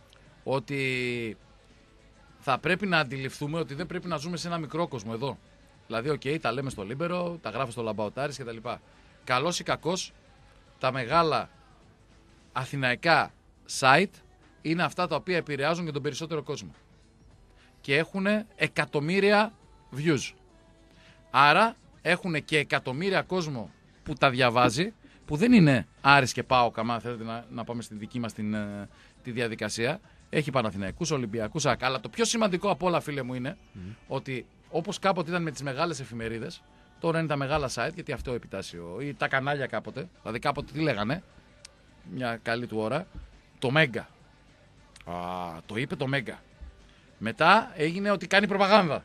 Ότι θα πρέπει να αντιληφθούμε ότι δεν πρέπει να ζούμε σε ένα μικρό κόσμο εδώ. Δηλαδή, οκ, okay, τα λέμε στο Λίμπερο, τα γράφω στο Λαμπαοτάρης κτλ. Καλός ή κακός, τα μεγάλα αθηναϊκά site είναι αυτά τα οποία επηρεάζουν και τον περισσότερο κόσμο. Και έχουν εκατομμύρια views. Άρα έχουν και εκατομμύρια κόσμο που τα διαβάζει, που δεν είναι Άρης και ΠΑΟΚ, άμα θέλετε να, να πάμε στη δική μας την, ε, τη διαδικασία. Έχει Παναθηναϊκούς, Ολυμπιακούς, ΑΚ. Αλλά το πιο σημαντικό από όλα, φίλε μου, είναι mm. ότι όπως κάποτε ήταν με τις μεγάλες εφημερίδες, τώρα είναι τα μεγάλα site, γιατί αυτό επιτάσσιο, ή τα κανάλια κάποτε. Δηλαδή κάποτε τι λέγανε, μια καλή του ώρα, το Μέγκα. Α, το είπε το Μέγκα. Μετά έγινε ότι κάνει προπαγάνδα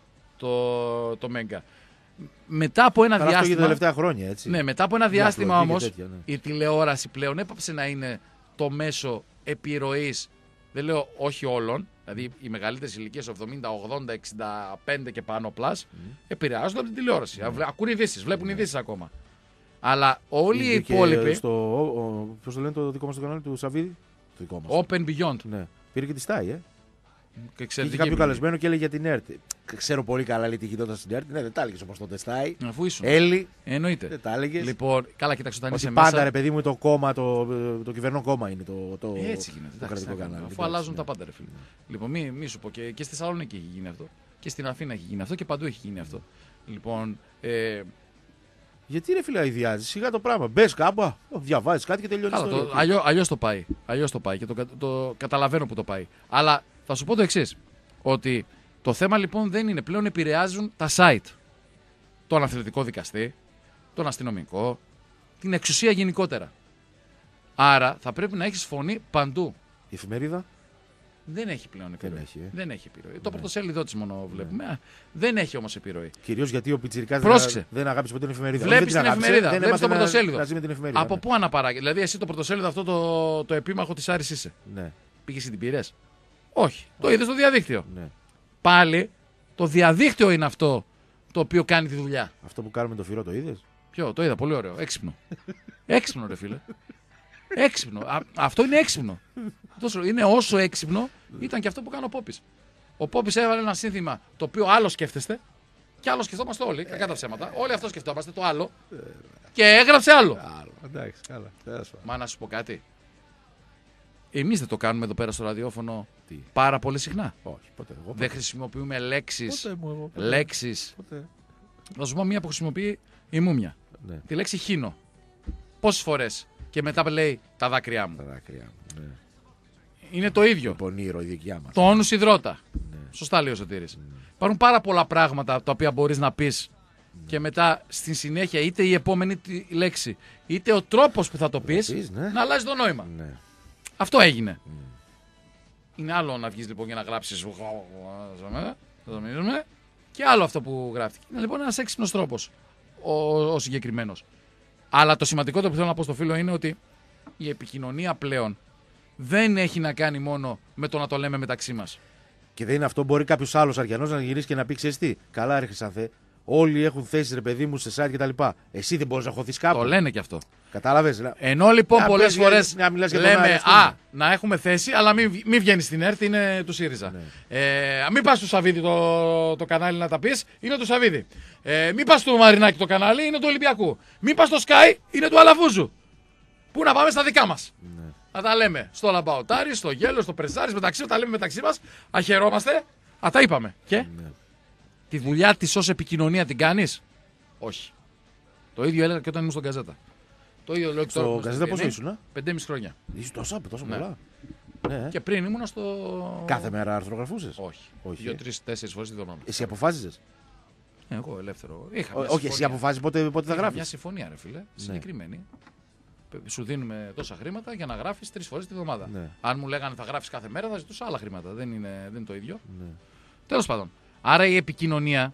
το, το Μέγκα. Μετά από ένα Καλά, αυτό διάστημα. για τα τελευταία χρόνια, έτσι. Ναι, μετά από ένα Για διάστημα απλωτή και όμως, τέτοια, ναι. η τηλεόραση πλέον έπαψε να είναι το μέσο επιρροής. Δεν λέω όχι όλων, δηλαδή οι μεγαλύτερες ηλικίες εβδομήντα, ογδόντα, εξήντα πέντε και πάνω πλάς, mm. επηρεάζονται από την τηλεόραση. Mm. Ακούν ειδήσεις, βλέπουν Mm. ειδήσεις ακόμα. Αλλά όλοι οι Και υπόλοιποι. Στο, ο, ο, πώς το λένε το δικό μας το κανάλι του Σαββίδη. Το δικό μας. Open Beyond. Ναι. Πήρε και τη στάι, ε. Και Είχε κάποιο επιλογή. καλεσμένο και έλεγε για την ΕΡΤ. Ξέρω πολύ καλά λέει τη γινόταν στην ΕΡΤ. Ναι, δεν τα έλεγε όπως τότε στάι. Αφού ήσουν. Έλλη. Εννοείται. Δεν τα έλεγε. Λοιπόν, καλά, κοίταξε όταν Ότι είσαι πάντα μέσα. ρε παιδί μου το κόμμα, το, το κυβερνό κόμμα είναι το, το, Έτσι γίνεται. το εντάξει, κρατικό τι να κάνουμε, κανάλι. Αφού Εντάξει, αλλάζουν ναι. τα πάντα, ρε φίλε. Λοιπόν, μη, μη σου πω και, και στη Θεσσαλονίκη έχει γίνει αυτό. Και στην Αθήνα έχει γίνει αυτό και παντού έχει γίνει αυτό. Λοιπόν, ε, Γιατί ρε φίλε ιδιάζει, σιγά το πράγμα. Μπε κάπου, διαβάζει κάτι και τελειώνει. καλά, το, αλλιώ, αλλιώς το πάει. Αλλιώς το πάει και το, κα- το καταλαβαίνω που το πάει. Αλλά θα σου πω το εξής. Ότι το θέμα λοιπόν δεν είναι πλέον επηρεάζουν τα site. Τον αθλητικό δικαστή, τον αστυνομικό, την εξουσία γενικότερα. Άρα θα πρέπει να έχεις φωνή παντού. Η εφημερίδα. Δεν έχει πλέον επιρροή. έχει, ε. Δεν έχει επιρροή. Το πρωτοσέλιδό τη μόνο βλέπουμε. Α, Δεν έχει όμως επιρροή. Κυρίω γιατί ο Πιτσιρικάς Πρόσεξε. δεν, δεν αγάπησε ποτέ την εφημερίδα. Βλέπεις Δεν την αγάπησε, εφημερίδα, δεν βλέπεις έμαθε το να- πρωτοσέλιδο. να ζει με την εφημερίδα. Από ναι. πού αναπαράγει. Δηλαδή, εσύ το πρωτοσέλιδο αυτό το, το επίμαχο τη Άρης είσαι. Ναι, Πήγες και την πήρες. Όχι. Το είδες στο διαδίκτυο. ναι. Πάλι το διαδίκτυο είναι αυτό το οποίο κάνει τη δουλειά. Αυτό που κάνουμε το φυρό το είδε. Ποιο, το είδα, πολύ ωραίο. Έξυπνο. Έξυπνο, ρε φίλε. Έξυπνο. Α, αυτό είναι έξυπνο. Τόσο, είναι όσο έξυπνο ήταν και αυτό που κάνει ο Πόπης. Ο Πόπης έβαλε ένα σύνθημα το οποίο άλλο σκέφτεστε και άλλο σκεφτόμαστε όλοι. Κακά τα ψέματα. Όλοι αυτό σκεφτόμαστε, το άλλο. Και έγραψε άλλο. Άλλο. Εντάξει, καλά. Μα να σου πω κάτι. Εμείς δεν το κάνουμε εδώ πέρα στο ραδιόφωνο Τι? πάρα πολύ συχνά. Όχι, ποτέ. Εγώ, Δεν χρησιμοποιούμε λέξεις. ποτέ μου, εγώ, ποτέ. Λέξεις. Ποτέ. Θα σου πω μία που χρησιμοποιεί η Μούμια. Ναι, Τη λέξη χίνο. Πόσες φορές και μετά λέει τα δάκρυά μου. τα δάκρυα μου. Ναι. Είναι το ίδιο. Πονήρο η δικιά μα. Το όνους υδρότα. Ναι. Σωστά λέει ο Σωτήρης. Υπάρχουν πάρα πολλά πράγματα τα οποία μπορείς να πεις και μετά στην συνέχεια είτε η επόμενη τη λέξη είτε ο τρόπος που θα το πεις πεις, ναι. να αλλάζει το νόημα. Ναι. Αυτό έγινε. Είναι άλλο να βγεις λοιπόν για να γράψεις και άλλο αυτό που γράφτηκε. Είναι λοιπόν ένας έξυπνος τρόπος ο, ο συγκεκριμένος. Αλλά το σημαντικότερο που θέλω να πω στο φίλο είναι ότι η επικοινωνία πλέον δεν έχει να κάνει μόνο με το να το λέμε μεταξύ μας. Και δεν είναι αυτό, μπορεί κάποιο άλλο αριανό να γυρίσει και να πει: Ξέρεις τι, καλά, ρε Χρυσάνθε, Όλοι έχουν θέσει ρε παιδί μου σε site κτλ. Εσύ δεν μπορεί να χωθεί κάπου. Το λένε και αυτό. Κατάλαβε. Ενώ λοιπόν πολλές φορές λέμε α, να έχουμε θέση, αλλά μην, μην βγαίνει στην ΕΡΤ, είναι του ΣΥΡΙΖΑ. Ναι. Ε, μην πας στο Σαββίδι το, το κανάλι να τα πεις, είναι του Σαββίδι. Ε, μην πας στο Μαρινάκι το κανάλι, είναι του Ολυμπιακού. Μην πας στο Sky, είναι του Αλαφούζου. Πού να πάμε στα δικά μας. Ναι. Να τα λέμε στο Λαμπαοτάρι, στο Γέλο, στο Πρεσάρι, μεταξύ, τα λέμε μεταξύ μας, αχαιρόμαστε. Α, τα είπαμε. Και ναι. Τη δουλειά της ως επικοινωνία την κάνεις? Όχι. Το ίδιο έλεγα και όταν ήμουν στον Γκαζέτα. Το ίδιο λέω και τώρα. Στο Γκαζέτα πόσο ήσουν? Πεντέμισι χρόνια. Είσαι τόσο, τόσο ναι. πολλά. Ναι. Και πριν ήμουν στο. Κάθε μέρα αρθρογραφούσες? Όχι. Όχι. Δύο, τρεις, τέσσερις φορές τη βδομάδα. Εσύ αποφάσιζες? Ναι, εγώ ελεύθερο. Είχα Όχι, συμφωνία. Εσύ αποφάσισες πότε, πότε θα γράφεις? Μια συμφωνία, ρε φίλε. Ναι. Συγκεκριμένη. Σου δίνουμε τόσα χρήματα για να γράφεις τρεις φορές τη βδομάδα. Ναι. Αν μου λέγανε θα γράφεις κάθε μέρα, θα ζητούσα άλλα χρήματα. Δεν είναι, δεν είναι το ίδιο. Ναι. Τέλος πάντων. Άρα η επικοινωνία.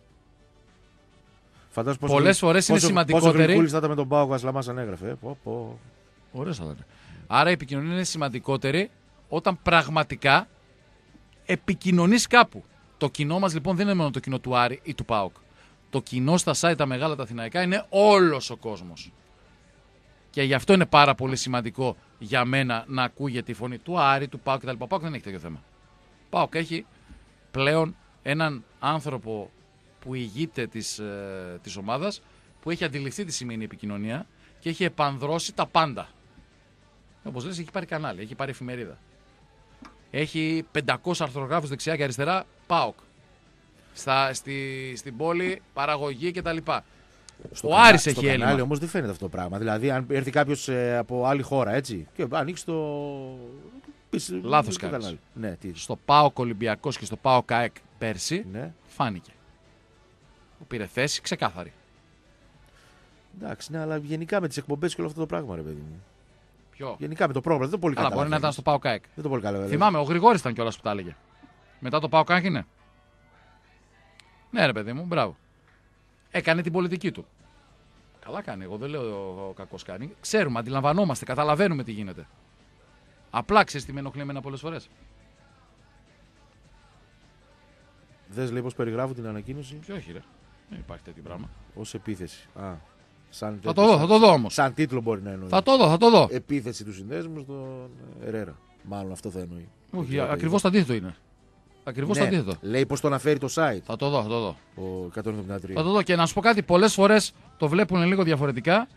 Πολλές φορές είναι σημαντικότερη. Πόσο γρήγορη θα ήταν με τον Πάο Κασλαμάς αν έγραφε. Πω, πω. Ωραίος θα ήταν. Άρα η επικοινωνία είναι σημαντικότερη όταν πραγματικά επικοινωνείς κάπου. Το κοινό μας λοιπόν δεν είναι μόνο το κοινό του Άρη ή του ΠΑΟΚ. Το κοινό στα site τα μεγάλα τα αθηναϊκά είναι όλος ο κόσμος. Και γι' αυτό είναι πάρα πολύ σημαντικό για μένα να ακούγεται η φωνή του Άρη, του ΠΑΟΚ κτλ. Ο ΠΑΟΚ δεν έχει τέτοιο θέμα. Ο ΠΑΟΚ έχει πλέον έναν άνθρωπο που ηγείται της, ε, της ομάδας, που έχει αντιληφθεί τι σημαίνει επικοινωνία και έχει επανδρώσει τα πάντα. Όπως λες, έχει πάρει κανάλι, έχει πάρει εφημερίδα. Έχει πεντακόσιους αρθρογράφους δεξιά και αριστερά, ΠΑΟΚ. Στα, στη, στην πόλη, παραγωγή κτλ. Στο ο κανα... Άρης στο έχει έλλειμμα. κανάλι όμως δεν φαίνεται αυτό το πράγμα. Δηλαδή, αν έρθει κάποιος ε, από άλλη χώρα, έτσι, και ανοίξει το. Λάθος κάνεις. Ναι, στο ΠΑΟΚ Ολυμπιακός και στο ΠΑΟΚ ΑΕΚ πέρσι, ναι. Φάνηκε. Πήρε θέση ξεκάθαρη. Εντάξει, ναι, αλλά γενικά με τις εκπομπές και όλο αυτό το πράγμα, ρε παιδί μου. Ποιο? Γενικά με το πρόγραμμα δεν το πολύ καλά. Αλλά μπορεί να ήταν στο ΠΑΟΚ ΑΕΚ. Δεν το πολύ καλά, θυμάμαι, ο Γρηγόρης ήταν κιόλας που τα έλεγε. Μετά το ΠΑΟΚ ΑΕΚ είναι. Ναι, ρε παιδί μου, μπράβο. Έκανε την πολιτική του. Καλά κάνει, εγώ δεν λέω ο κακός κάνει. Ξέρουμε, αντιλαμβανόμαστε, καταλαβαίνουμε τι γίνεται. Απλά ξέρεις τι με ενοχλεί εμένα πολλές φορές. Δες λέει πως περιγράφω την ανακοίνωση. Ποιο όχι ρε. Δεν υπάρχει τέτοιο πράγμα. Ως επίθεση. Α, σαν θα το δω, θα το δω όμως. Σαν τίτλο μπορεί να εννοεί. Θα το δω, θα το δω. Επίθεση του συνδέσμου στον Ερέρα. Μάλλον αυτό θα εννοεί. Όχι, ακριβώς το αντίθετο είναι. Ακριβώς ναι, το αντίθετο. Λέει πως το αναφέρει το site. Θα το δω, θα το δω. Ο εκατόν εβδομήντα τρία. Θα το δω και να σου πω κάτι, πολλές φορές το βλέπουν λίγο διαφορετικά.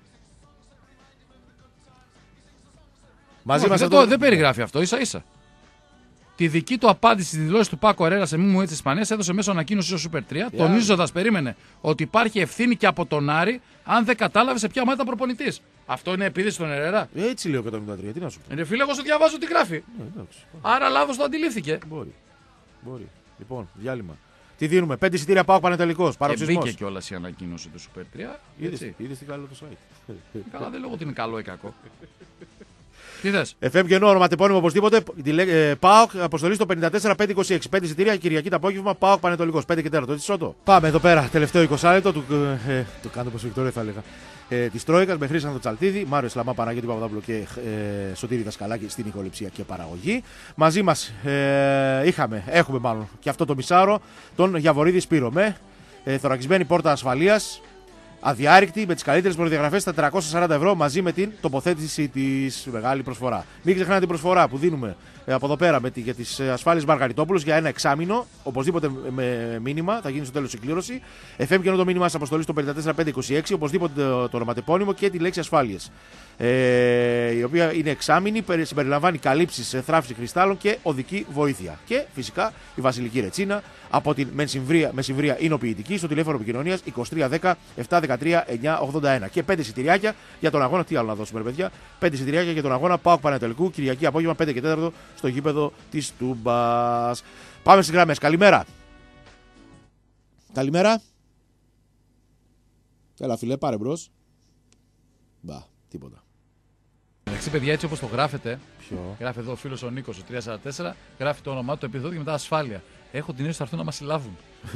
Μαζί όχι, μας δεν, το... το, δεν περιγράφει αυτό, ίσα ίσα. Τη δική του απάντηση στη δηλώση του Πάκο Ερέρα σε μήμου της Ισπανίας έδωσε μέσω ανακοίνωση στο Super τρία, yeah. τονίζοντας, περίμενε, ότι υπάρχει ευθύνη και από τον Άρη αν δεν κατάλαβε σε ποια ομάδα ήταν προπονητής. Αυτό είναι επίδεση στον Ερέρα. Έτσι λέει ο εκατόν εβδομήντα τρία, τι να σου πω. Είναι φίλε, εγώ σου διαβάζω τι γράφει. Yeah, άρα λάθος το αντιλήφθηκε. Μπορεί. Μπορεί. Λοιπόν, διάλειμμα. Τι δίνουμε, πέντε εισιτήρια ΠΑΟΚ Πανετολικός. Και μπήκε κιόλας η ανακοίνωση του Super τρία. Είδες τι καλό το site. Καλά, δεν λέω ότι είναι καλό ή κακό. Τι θες? εφ εμ και ενώ ονοματεπώνυμο οπωσδήποτε. Ε, ΠΑΟΚ, αποστολή στο πενήντα τέσσερα πεντακόσια είκοσι έξι. πέντε εισιτήρια Κυριακή το απόγευμα. ΠΑΟΚ Πανετολικός. πέντε και τέταρτο. Έτσι σώτο. Πάμε εδώ πέρα. Τελευταίο είκοσι λεπτό του. Ε, το κάνω όπως Βικτόρια θα έλεγα. Ε, Τη Τρόικας με Χρήσανθο Τσαλτίδη, Μάριο Σλαμά, Παναγιώτη Παπαδόπουλο και ε, Σωτήρη Δασκαλάκη στην ηχοληψία και παραγωγή. Μαζί μας ε, είχαμε, έχουμε μάλλον και αυτό το μισάωρο, τον Γιαβορίδη Σπύρο με ε, θωρακισμένη πόρτα ασφαλείας. Αδιάρρηκτη, με τις καλύτερες προδιαγραφές στα τριακόσια σαράντα ευρώ μαζί με την τοποθέτηση της μεγάλη προσφορά. Μην ξεχνάτε την προσφορά που δίνουμε ε, από εδώ πέρα με τη, για τις ασφάλειες Μαργαριτόπουλος για ένα εξάμηνο. Οπωσδήποτε με μήνυμα, θα γίνει στο τέλος η κλήρωση. εφ εμ και ενώ το μήνυμα σας αποστολή στο πενήντα τέσσερα πεντακόσια είκοσι έξι. Οπωσδήποτε το, το ονοματεπώνυμο και τη λέξη ασφάλειες. Ε, η οποία είναι εξάμηνη, συμπεριλαμβάνει καλύψεις θράψη κρυστάλλων και οδική βοήθεια. Και φυσικά η Βασιλική Ρετσίνα από την Μεσημβρία Ινοποιητική στο τηλέφωνο επικοινωνίας είκοσι τρία δέκα επτακόσια δεκατρία εννιακόσια ογδόντα ένα. Και πέντε εισιτηριάκια για τον αγώνα. Τι άλλο να δώσουμε, ρε παιδιά. πέντε εισιτηριάκια για τον αγώνα ΠΑΟΚ Πανετολικού Κυριακή απόγευμα πέντε και τέταρτο στο γήπεδο της Τούμπας. Πάμε στις γραμμές. Καλημέρα. Καλημέρα. Έλα, φιλέ, πάρε μπρος. Μπα, τίποτα. Εντάξει, παιδιά, έτσι όπως το γράφετε. Ποιο? Γράφει εδώ ο φίλος ο Νίκος, ο τριακόσια σαράντα τέσσερα, γράφει το όνομά του, το επιδότη και μετά ασφάλεια. Έχω την αίσθηση θα έρθουν να μας συλλάβουν.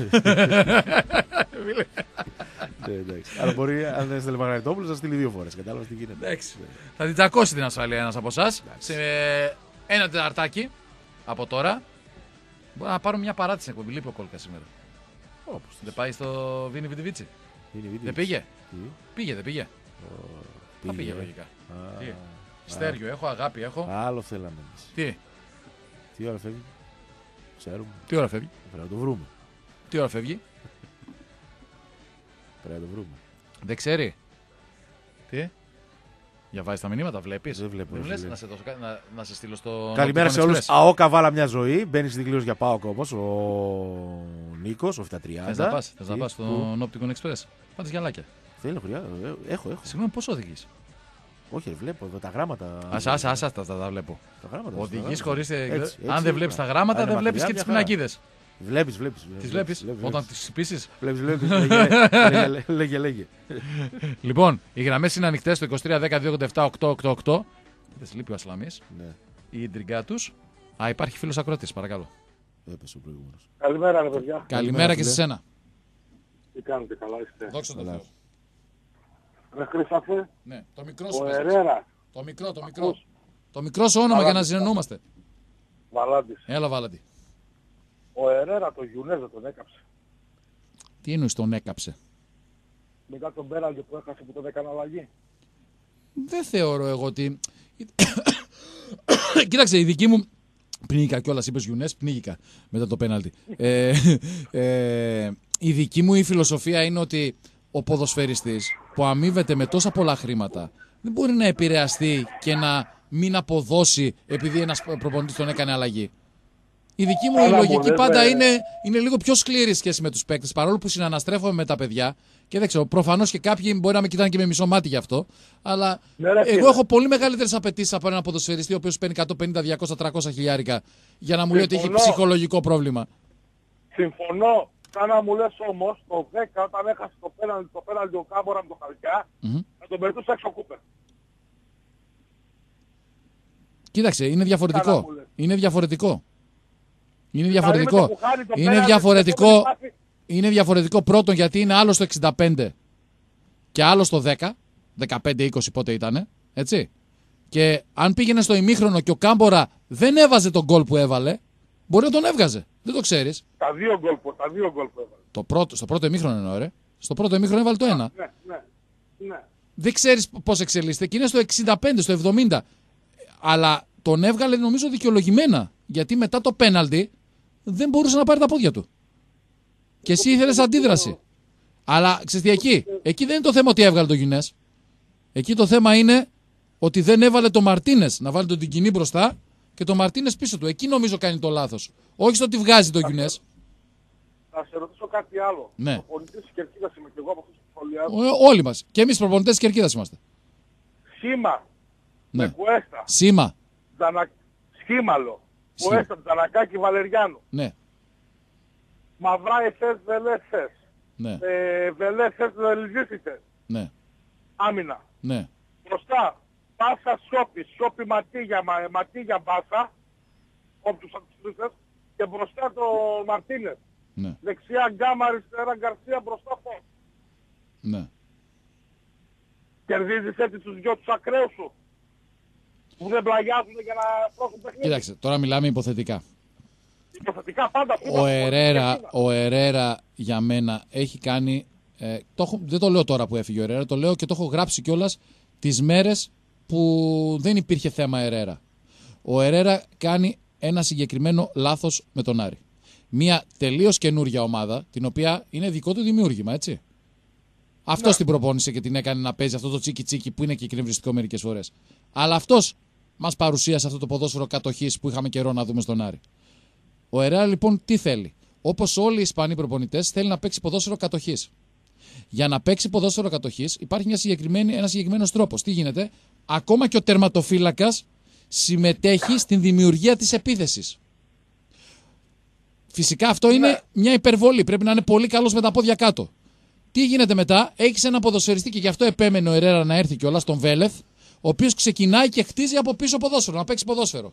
Ναι, εντάξει. Αλλά μπορεί, αν δεν στέλνει Μαργαριτόπουλος, να στείλει δύο φορές. Κατάλαβες τι γίνεται. Εντάξει. Θα την τσακώσει την ασφάλεια ένας από εσάς. Σε ένα τεταρτάκι από τώρα. Μπορώ να πάρω μια παράτηση εκπομπή. Λείπει ο Κόλκα σήμερα. Όπως. Δεν πάει στο Βίνι Βιντιβίτσι. Είναι βίντεο. Δεν πήγε. Τι? Πήγε, δεν πήγε. Θα πήγε ε. λογικά. Α, Τι? α, Στέργιο έχω, αγάπη έχω. Άλλο θέλαμε εμείς. Τι, Τι ώρα φεύγει. Ξέρουμε. τι ώρα φεύγει. Πρέπει να το βρούμε. Τι ώρα φεύγει. Πρέπει να το βρούμε. Δεν ξέρει. Τι. Διαβάζει τα μηνύματα, βλέπει. Δεν βλέπω, Δεν ρε λες φίλε. να σε, δώσω κάτι, να, να σε στείλω στο. Καλημέρα σε Opticon όλους. Express. ΑΟΚΑ βάλα μια ζωή. Μπαίνει στην κλήρωση για ΠΑΟΚ όμως ο Νίκος, ο Φτα τριάντα. Θες να πας, θες να Τι? πας Πού? στον Opticon Express. Πάντες γυαλάκια. Θέλω χρειάζεται. Ε, Έχω, έχω. Συγγνώμη, πώς οδηγείς. Όχι, ρε, βλέπω εδώ τα γράμματα. Άσα, άσα, άσα, τα, τα, τα βλέπω. Τα γράμματα. Οδηγείς τα χωρίς. γράμματα. Έτσι, Αν έτσι, δεν βλέπεις τα γράμματα, Αν δεν είναι βλέπεις και μακριά, τις μια χαρά. πινακίδες. Βλέπεις, βλέπεις. Τις βλέπεις όταν τις ψηπίσεις. Βλέπεις, βλέπεις. Λέγε, λέγε, λέγε, λέγε. Λοιπόν, οι γραμμές είναι ανοιχτές στο είκοσι τρία δέκα δύο ογδόντα επτά οκτακόσια ογδόντα οκτώ. Δεν λείπει ο Ασλαμής. Ναι, Η ίντριγκά τους. Α, υπάρχει φίλος ακροατής, παρακαλώ. έπεσε ο προηγούμενος. Καλημέρα, ρε παιδιά. Καλημέρα και φίλε. σε σένα. Τι κάνετε, καλά είστε. Δόξα τω Καλά. Θεώ. Ρε Χρήσταφε, Ναι, το μικρό σου ο πες. Ερέρα, Το μικρό, το μικρό. Ακούς. Το μικρό σου όνομα Καλά, για να τι συνεννοούμαστε. Βαλάντης. Έλα, Βάλαντι. Ο Ερέρα το Γιουνές δεν τον έκαψε. Τι εννοείς τον έκαψε. Μετά τον πέναλτι που έχασε που τον έκανε αλλαγή. Δεν θεωρώ εγώ ότι. Κοίταξε, η δική μου. Πνίγηκα κιόλα, είπε Γιουνές, πνίγηκα μετά το πέναλτι. ε, ε, η δική μου η φιλοσοφία είναι ότι ο ποδοσφαιριστής που αμείβεται με τόσα πολλά χρήματα δεν μπορεί να επηρεαστεί και να μην αποδώσει επειδή ένας προπονητής τον έκανε αλλαγή. Η δική μου η Καλά, λογική μου πάντα λέτε. είναι, είναι λίγο πιο σκληρή σχέση με τους παίκτες, παρόλο που συναναστρέφομαι με τα παιδιά και δεν ξέρω, προφανώς και κάποιοι μπορεί να με κοιτάνε και με μισό μάτι γι' αυτό, αλλά Ναι, ρε, εγώ φίλε. έχω πολύ μεγαλύτερες απαιτήσεις από έναν ποδοσφαιριστή ο οποίος παίρνει εκατόν πενήντα, διακόσια, τριακόσια χιλιάρικα για να μου λέει ότι έχει Συμφωνώ. ψυχολογικό πρόβλημα. Συμφωνώ. Σαν να μου λες όμως το δέκα όταν έχασε το πέναλτι, το πέναλτι ο Κάμπορα με το Χαλκιά, Μμμ. να τον πετούσε έξω Κούπερ. Κοίταξε, είναι Καλά διαφορετικό. μου λες. Είναι διαφορετικό. Είναι Δηλαδή διαφορετικό. με το που χάνει το Είναι πέναλτι, διαφορετικό. δεν υπάρχει- Είναι διαφορετικό πρώτον γιατί είναι άλλο στο εξήντα πέντε και άλλο στο δέκα, δεκαπέντε είκοσι πότε ήτανε, έτσι. Και αν πήγαινε στο ημίχρονο και ο Κάμπορα δεν έβαζε τον γκολ που έβαλε, μπορεί να τον έβγαζε. Δεν το ξέρεις. Τα δύο γκολ που, τα δύο γκολ που έβαλε. Το πρώτο, στο πρώτο ημίχρονο εννοώ, ρε. Στο πρώτο ημίχρονο έβαλε το ένα. Ναι, ναι, ναι. Δεν ξέρεις πώς εξελίσσεται και είναι στο εξήντα πέντε, στο εβδομήντα. Αλλά τον έβγαλε νομίζω δικαιολογημένα. Γιατί μετά το πέναλτι δεν μπορούσε να πάρει τα πόδια του. Και εσύ ήθελες αντίδραση. Αλλά ξέρεις τι, εκεί, εκεί δεν είναι το θέμα ότι έβγαλε το Γιουνές. Εκεί το θέμα είναι ότι δεν έβαλε το Μαρτίνες να βάλει τον Τικινή μπροστά και το Μαρτίνες πίσω του. Εκεί νομίζω κάνει το λάθος. Όχι στο ότι βγάζει το Γιουνές. Θα σε ρωτήσω κάτι άλλο. Ναι. Ο πολιτής της Κερκίδας είμαι και εγώ από αυτούς που σχολιάζω. Ο- Όλοι μας. Και εμείς προπονητές της Κερκίδας είμαστε. Σχήμα, Ναι. με Κουέστα, Σήμα. Τζανα... Σχήμαλο, Σχήμα. Κουέστα, Τζανακάκη, Βαλεριάνου. Ναι. Μαυρά εσές, βελέσες. Ναι. Ε, βελέσες, βελζήσιτες. Ναι. Άμυνα. Ναι. Μπροστά, Πάσα, Σόπι, Σόπι, Ματίγια, μα, Ματίγια, Πάσα. Όποιους από τους τρεις. Και μπροστά το Μαρτίνες. Ναι. Δεξιά Γκάμα, αριστερά Γκαρσία, μπροστά Φως. Ναι. Κερδίζεις έτσι τους δυο τους ακραίους σου. Που δεν πλαγιάζουν για να πρόσουν παιχνίδι. Κοίταξε, τώρα μιλάμε υποθετικά. Υποθετικά πάντα. Ο Ερέρα, ο Ερέρα για μένα έχει κάνει. Ε, το έχω, δεν το λέω τώρα που έφυγε ο Ερέρα, το λέω και το έχω γράψει κιόλας τις μέρες που δεν υπήρχε θέμα Ερέρα. Ο Ερέρα κάνει ένα συγκεκριμένο λάθος με τον Άρη. Μια τελείως καινούργια ομάδα, την οποία είναι δικό του δημιούργημα, έτσι. Αυτός Ναι. την προπόνησε και την έκανε να παίζει αυτό το τσίκι τσίκι που είναι και εκνευριστικό μερικές φορές. Αλλά αυτός μας παρουσίασε αυτό το ποδόσφαιρο κατοχής που είχαμε καιρό να δούμε στον Άρη. Ο Ερέρα λοιπόν τι θέλει. Όπως όλοι οι Ισπανοί προπονητές, θέλει να παίξει ποδόσφαιρο κατοχής. Για να παίξει ποδόσφαιρο κατοχής υπάρχει μια συγκεκριμένη, ένας συγκεκριμένος τρόπος. Τι γίνεται, ακόμα και ο τερματοφύλακας συμμετέχει στην δημιουργία της επίθεσης. Φυσικά αυτό είναι μια υπερβολή. Πρέπει να είναι πολύ καλός με τα πόδια κάτω. Τι γίνεται μετά, έχεις ένα ποδοσφαιριστή και γι' αυτό επέμενε ο Ερέρα να έρθει κιόλας, τον Βέλεθ, ο οποίος ξεκινάει και χτίζει από πίσω ποδόσφαιρο, να παίξει ποδόσφαιρο.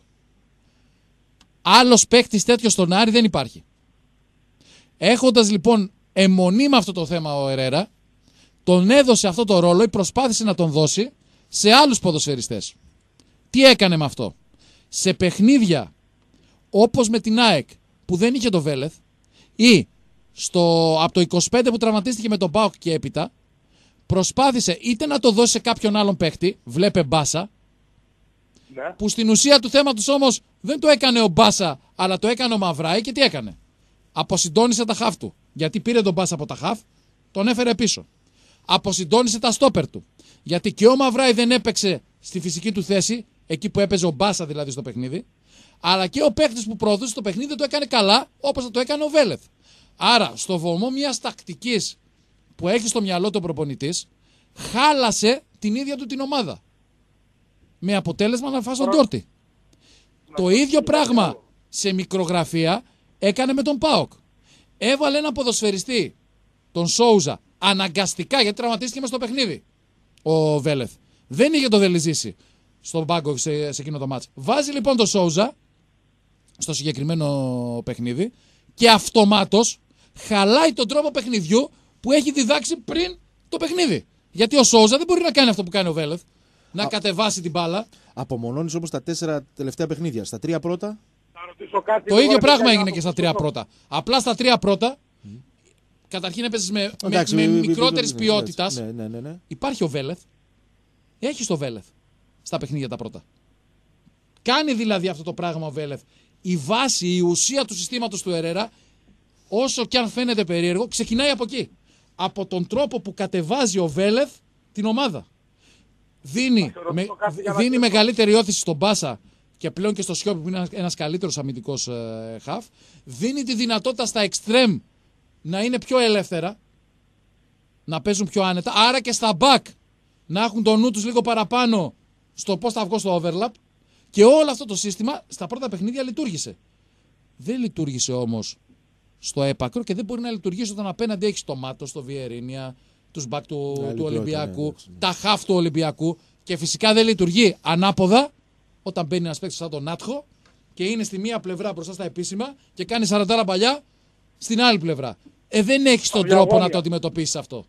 Άλλος παίκτης τέτοιος στον Άρη δεν υπάρχει. Έχοντας λοιπόν αιμονή με αυτό το θέμα ο Ερέρα, τον έδωσε αυτό το ρόλο ή προσπάθησε να τον δώσει σε άλλους ποδοσφαιριστές. Τι έκανε με αυτό. Σε παιχνίδια όπως με την ΑΕΚ που δεν είχε το Βέλεθ ή στο, από το είκοσι πέντε που τραυματίστηκε με τον ΠΑΟΚ και έπειτα, προσπάθησε είτε να το δώσει σε κάποιον άλλον παίχτη, βλέπε Μπάσα, Ναι. που στην ουσία του θέματος όμως δεν το έκανε ο Μπάσα, αλλά το έκανε ο Μαυράη και τι έκανε. Αποσυντώνησε τα χαφ του. Γιατί πήρε τον Μπάσα από τα χαφ, τον έφερε πίσω. Αποσυντώνησε τα στόπερ του. Γιατί και ο Μαυράη δεν έπαιξε στη φυσική του θέση, εκεί που έπαιζε ο Μπάσα δηλαδή στο παιχνίδι, αλλά και ο παίκτης που προδούσε το παιχνίδι το έκανε καλά, όπως το έκανε ο Βέλεθ. Άρα, στο βωμό μιας τακτικής που έχει στο μυαλό του ο προπονητής, χάλασε την ίδια του την ομάδα. Με αποτέλεσμα να φάσει τον Τόρτι. Το ίδιο πράγμα σε μικρογραφία έκανε με τον ΠΑΟΚ. Έβαλε ένα ποδοσφαιριστή, τον Σόουζα, αναγκαστικά γιατί τραυματίστηκε μες στο παιχνίδι. Ο Βέλεθ. Δεν είχε το Δελιζήσει στον πάγκο σε, σε εκείνο το μάτς. Βάζει λοιπόν τον Σόουζα στο συγκεκριμένο παιχνίδι και αυτομάτως χαλάει τον τρόπο παιχνιδιού που έχει διδάξει πριν το παιχνίδι. Γιατί ο Σόουζα δεν μπορεί να κάνει αυτό που κάνει ο Βέλεθ. Να Α... κατεβάσει την μπάλα. Απομονώνεις όμως τα τέσσερα τελευταία παιχνίδια. Στα τρία πρώτα. Κάτι το ίδιο πράγμα έγινε και στα τρία πρώτα. Απλά στα τρία πρώτα, mm. καταρχήν έπαιζες με, Εντάξει, με, με μη, μικρότερης μη, ποιότητας. Ναι, ναι, ναι, ναι. Υπάρχει ο Βέλεθ. Έχει το Βέλεθ στα παιχνίδια τα πρώτα. Κάνει δηλαδή αυτό το πράγμα ο Βέλεθ. Η βάση, η ουσία του συστήματος του Ερέρα, όσο και αν φαίνεται περίεργο, ξεκινάει από εκεί. Από τον τρόπο που κατεβάζει ο Βέλεθ την ομάδα. Δίνει, με, δίνει μεγαλύτερη όθηση στον Μπάσα και πλέον και στο Σιώπη που είναι ένας καλύτερος αμυντικός ε, χαφ. Δίνει τη δυνατότητα στα εξτρέμ να είναι πιο ελεύθερα, να παίζουν πιο άνετα. Άρα και στα back να έχουν το νου τους λίγο παραπάνω στο πώς θα βγω στο overlap. Και όλο αυτό το σύστημα στα πρώτα παιχνίδια λειτουργήσε. Δεν λειτουργήσε όμως στο έπακρο και δεν μπορεί να λειτουργήσει όταν απέναντι έχει το Μάτο, το Βιερίνια, τους μπακ του, yeah, του Ολυμπιακού, yeah, yeah. τα χαφ του Ολυμπιακού και φυσικά δεν λειτουργεί ανάποδα όταν μπαίνει ένας παίκτης σαν τον Νάτχο και είναι στη μία πλευρά μπροστά στα επίσημα και κάνει σαραντάρα παλιά στην άλλη πλευρά. Ε, δεν έχεις τον τρόπο να το αντιμετωπίσεις αυτό.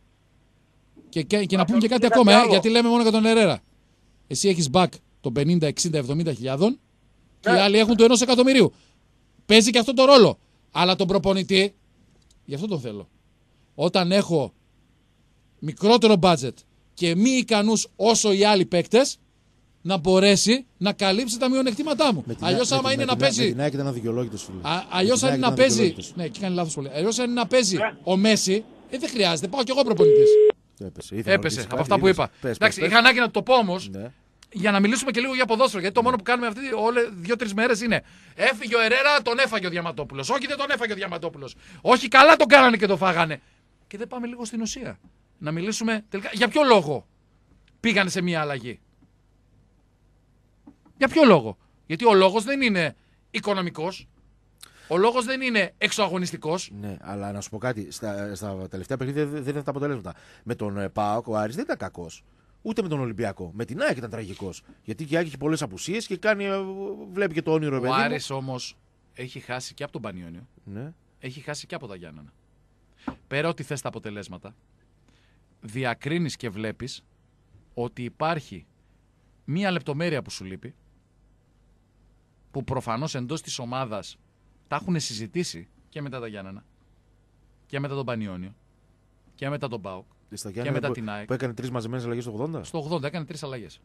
Και, και, και να πούμε και κάτι ακόμα, ε, γιατί λέμε μόνο για τον Ερέρα. Εσύ έχεις μπακ των πενήντα, εξήντα, εβδομήντα χιλιάδων και οι άλλοι έχουν του ενός εκατομμυρίου. Παίζει και αυτό το ρόλο. Αλλά τον προπονητή, γι' αυτό τον θέλω. Όταν έχω μικρότερο budget και μη ικανούς όσο οι άλλοι παίκτες, να μπορέσει να καλύψει τα μειονεκτήματά μου. Αλλιώς άμα είναι να παίζει. Με την ΑΕΚ ήταν αδικαιολόγητος, φίλε. Αλλιώς αν είναι να παίζει. Ναι, εκεί κάνει λάθος πολύ. Αλλιώς αν είναι να παίζει ο Μέση, ε, δεν χρειάζεται. Πάω κι εγώ προπονητής. Έπεσε, Έπεσε από αυτά που είπα. Εντάξει, είχα ανάγκη να το πω όμως. Για να μιλήσουμε και λίγο για ποδόσφαιρο. Γιατί το μόνο που κάνουμε αυτή δύο-τρεις μέρες είναι έφυγε ο Ερέρα, τον έφαγε ο Διαματόπουλος. Όχι, δεν τον έφαγε ο Διαματόπουλος. Όχι, καλά τον κάνανε και τον φάγανε. Και δεν πάμε λίγο στην ουσία. Να μιλήσουμε τελικά για ποιο λόγο πήγανε σε μια αλλαγή. Για ποιο λόγο. Γιατί ο λόγος δεν είναι οικονομικός. Ο λόγος δεν είναι εξωαγωνιστικός. Ναι, αλλά να σου πω κάτι. Στα, στα τελευταία παιχνίδια δεν ήταν τα αποτελέσματα. Με τον ΠΑΟΚ ο Άρης δεν ήταν κακός. Ούτε με τον Ολυμπιακό. Με την ΑΕΚ ήταν τραγικός. Γιατί και η ΑΕΚ έχει πολλές απουσίες και κάνει, βλέπει και το όνειρο παιδί. Ο Άρης όμως έχει χάσει και από τον Πανιόνιο. Ναι. Έχει χάσει και από τα Γιάννενα. Πέρα ότι θες τα αποτελέσματα, διακρίνεις και βλέπεις ότι υπάρχει μία λεπτομέρεια που σου λείπει, που προφανώς εντός της ομάδας τα έχουν συζητήσει και μετά τα Γιάννενα και μετά τον Πανιόνιο και μετά τον ΠΑΟΚ και μετά που, την ΑΕΚ. Που έκανε τρεις μαζεμένες αλλαγές στο ογδόντα. Στο ογδόντα έκανε τρεις αλλαγές.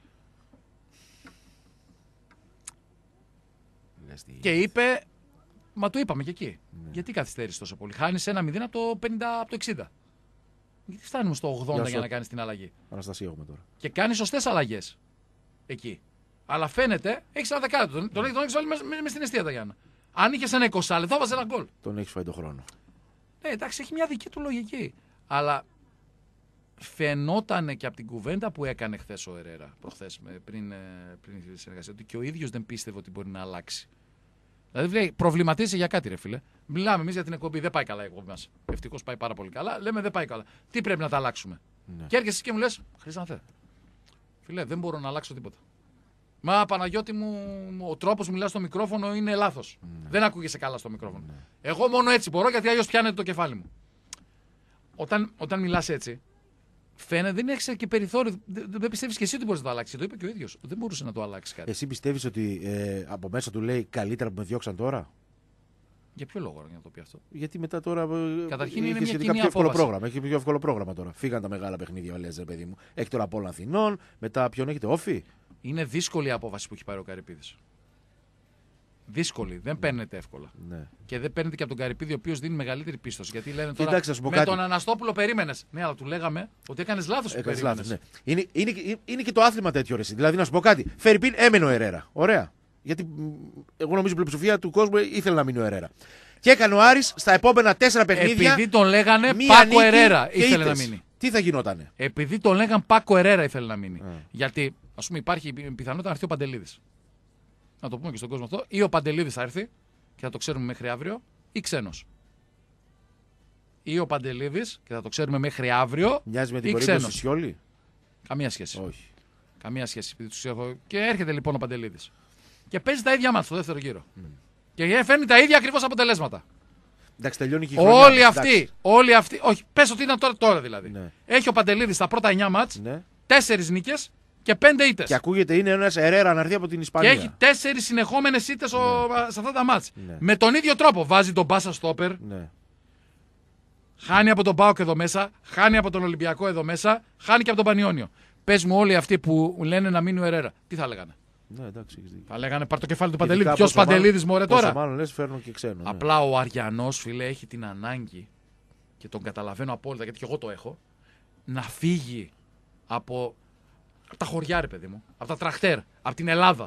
Και είπε, μα το είπαμε και εκεί. Ναι. Γιατί καθυστέρησε τόσο πολύ. Χάνεις ένα μηδέν από το πενήντα, από το εξήντα. Γιατί φτάνουμε στο ογδόντα για, για να κάνεις την αλλαγή. Αναστασία έχουμε τώρα. Και κάνεις σωστές αλλαγές εκεί. Αλλά φαίνεται, έχεις ένα δεκάλεπτο. Τον, τον, τον έχεις βάλει μες με στην αιστεία τα Γιάννα. Αν είχες ένα είκοσι λεπτό, θα βάζεις ένα γκολ. Τον έχεις φάει τον χρόνο. Ναι, εντάξει, έχει μια δική του λογική. Αλλά φαινόταν και από την κουβέντα που έκανε χθες ο Ερέρα, προχθές, πριν, πριν τη συνεργασία, ότι και ο ίδιος δεν πίστευε ότι μπορεί να αλλάξει. Δηλαδή, προβληματίζει για κάτι, ρε φίλε. Μιλάμε εμείς για την εκπομπή, δεν πάει καλά η εκπομπή μας. Ευτυχώς πάει πάρα πολύ καλά. Λέμε δεν πάει καλά. Τι πρέπει να τα αλλάξουμε. Ναι. Και έρχεσαι και μου λες, Χρήστανθε, φίλε, δεν μπορώ να αλλάξω τίποτα. Μα Παναγιώτη μου, ο τρόπος που μιλάς στο μικρόφωνο είναι λάθος. Ναι. Δεν ακούγεσαι καλά στο μικρόφωνο. Ναι. Εγώ μόνο έτσι μπορώ, γιατί αλλιώς πιάνεται το κεφάλι μου. Όταν, όταν μιλάς έτσι, φαίνεται δεν έχεις και περιθώριο. Δεν πιστεύεις και εσύ ότι μπορείς να το αλλάξεις. Το είπε και ο ίδιος. Δεν μπορούσε να το αλλάξει κάτι. Εσύ πιστεύεις ότι ε, από μέσα του λέει καλύτερα που με διώξαν τώρα. Για ποιο λόγο για να το πει αυτό? Γιατί μετά τώρα. Καταρχήν είχε είναι μια σχετικά κοινή πιο εύκολο απόφαση. πρόγραμμα. Έχει πιο εύκολο πρόγραμμα τώρα. Φύγαν τα μεγάλα παιχνίδια, λες, ρε παιδί μου. Έχει τώρα Απόλλων Αθηνών, μετά ποιον έχετε, Όφη. Είναι δύσκολη η απόφαση που έχει πάρει ο Καρυπίδης. Δύσκολη, δεν παίρνεται εύκολα. Ναι. Και δεν παίρνεται και από τον Καρυπίδη, ο οποίος δίνει μεγαλύτερη πίστοση. Γιατί λένε τώρα. Κοιτάξτε, να σου πω με κάτι. τον Αναστόπουλο περίμενες. Ναι, αλλά του λέγαμε ότι έκανες λάθος που Έκανες περίμενες. λάθος, ναι. είναι, είναι, είναι και το άθλημα τέτοιο, ρε. Δηλαδή, να σου πω κάτι. Φερρυπίν έμενε ο Ερέρα. Ωραία. Γιατί μ, εγώ νομίζω η πλειοψηφία του κόσμου ήθελε να μείνει ο Ερέρα. Και έκανε ο Άρης στα επόμενα τέσσερα παιχνίδια. Επειδή τον λέγανε μία Πάκο νίκη Ερέρα και ήθελε ήττες. να μείνει. Τι θα γινότανε. Επειδή τον λέγανε Πάκο Ερέρα ήθελε να μείνει. Mm. Γιατί, ας πούμε, υπάρχει πιθανότητα να έρθει ο Παντελίδης. Να το πούμε και στον κόσμο αυτό. Ή ο Παντελίδης θα έρθει και θα το ξέρουμε μέχρι αύριο, ή ξένος. Ή ο Παντελίδης και θα το ξέρουμε μέχρι αύριο, Μοιάζει με την ή περίπτωση ξένος. Σιόλη. Καμία σχέση. Όχι. Καμία σχέση. Επειδή τους έχω... Και έρχεται λοιπόν ο Παντελίδης. Και παίζει τα ίδια μάτς στο δεύτερο γύρο. Mm. Και φέρνει τα ίδια ακριβώς αποτελέσματα. Εντάξει, τελειώνει και η χρονιά. Όλοι αυτοί, Εντάξει. όλοι αυτοί, όχι, πες ότι ήταν τώρα, τώρα δηλαδή. Ναι. Έχει ο Παντελίδης στα πρώτα εννιά μάτς, Ναι. τέσσερις νίκες και πέντε ήττες. Και ακούγεται είναι ένα Ερέρα να έρθει από την Και Ισπανία. έχει τέσσερις συνεχόμενες ήττες Ναι. ο- σε αυτά τα μάτς. Ναι. Με τον ίδιο τρόπο βάζει τον Μπάσα στόπερ, Ναι. χάνει από τον ΠΑΟΚ εδώ μέσα, χάνει από τον Ολυμπιακό εδώ μέσα, χάνει και από τον Πανιόνιο. Πες μου όλοι αυτοί που λένε να μείνει ο Ερέρα, τι θα λέγανε? Ναι, εντάξει, έχεις δίκιο. Θα λέγανε πάρ' το κεφάλι του Ειδικά Παντελίδη. Ποιος πόσο μάλλον- Παντελίδης μωρέ πόσο τώρα? Μάλλον λες φέρνω και ξένο. Ναι. Απλά ο Αριανός, φίλε, έχει την ανάγκη, και τον καταλαβαίνω απόλυτα γιατί και εγώ το έχω, να φύγει από, από τα χωριά, ρε παιδί μου, από τα τραχτέρ, από την Ελλάδα.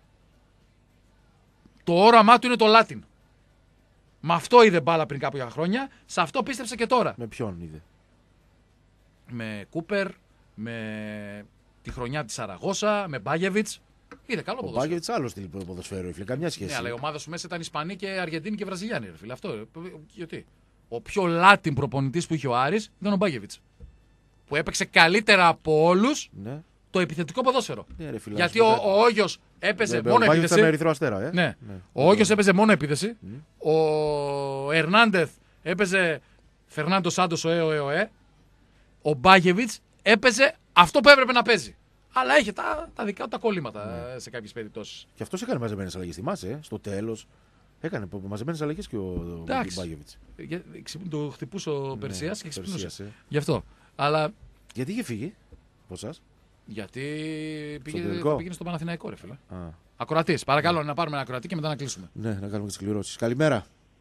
Το όραμά του είναι το Λάτιν. Με αυτό είδε μπάλα πριν κάποια χρόνια, σε αυτό πίστεψε και τώρα. Με ποιον είδε. Με Κούπερ, με τη χρονιά της Σαραγώσα, με Μπάγεβιτς. Είδε καλό Ο ποδόσφαιρο. Μπάγκεβιτς άλλο στυλ ποδοσφαίρου, φίλε. Καμιά σχέση. Ναι, αλλά η ομάδα σου μέσα ήταν Ισπανοί και Αργεντίνοι και Βραζιλιάνοι, ρε φίλε. Αυτό. ε, Γιατί. Ο πιο Λάτιν προπονητής που είχε ο Άρης ήταν ο Μπάγεβιτς. Που έπαιξε καλύτερα από όλους Ναι. το επιθετικό ποδόσφαιρο. Ναι, ρε, φίλε, Γιατί να ο, σου πω κάτι. ο Όγιος έπαιζε Ναι, μόνο ο Μπάγκεβιτς ήταν με επίθεση. Ερυθρό Αστέρα, ε. Ναι. Ναι. Ο Όγιος έπαιζε μόνο επίθεση. Ο Ερνάντεθ έπαιζε Φερνάντο Σάντος ο ΕΟ ΕΟ ΕΟ. Ο Μπάγεβιτς έπαιζε αυτό που έπρεπε να παίζει. Αλλά είχε τα, τα δικά του τα κολλήματα Ναι. ε, σε κάποιες περιπτώσεις. Και αυτό έκανε μαζεμένες αλλαγές. Θυμάσαι, ε, στο τέλος. Έκανε μαζεμένες αλλαγές και ο Εντάξει. Μπάγκεβιτς. Για- ξυπνού- Το χτυπούσε ο Περσίας και ξυπνούσε. Περσίας, ε. Γι' αυτό. Αλλά Γιατί είχε φύγει από εσάς. γιατί πήγε, τελικό? πήγαινε στον Παναθηναϊκό, ρε φίλε. Α, Ακροατής. Παρακαλώ να πάρουμε ένα ακροατή και μετά να κλείσουμε. ναι, να κάνουμε και τις κληρώσεις. Καλημέρα.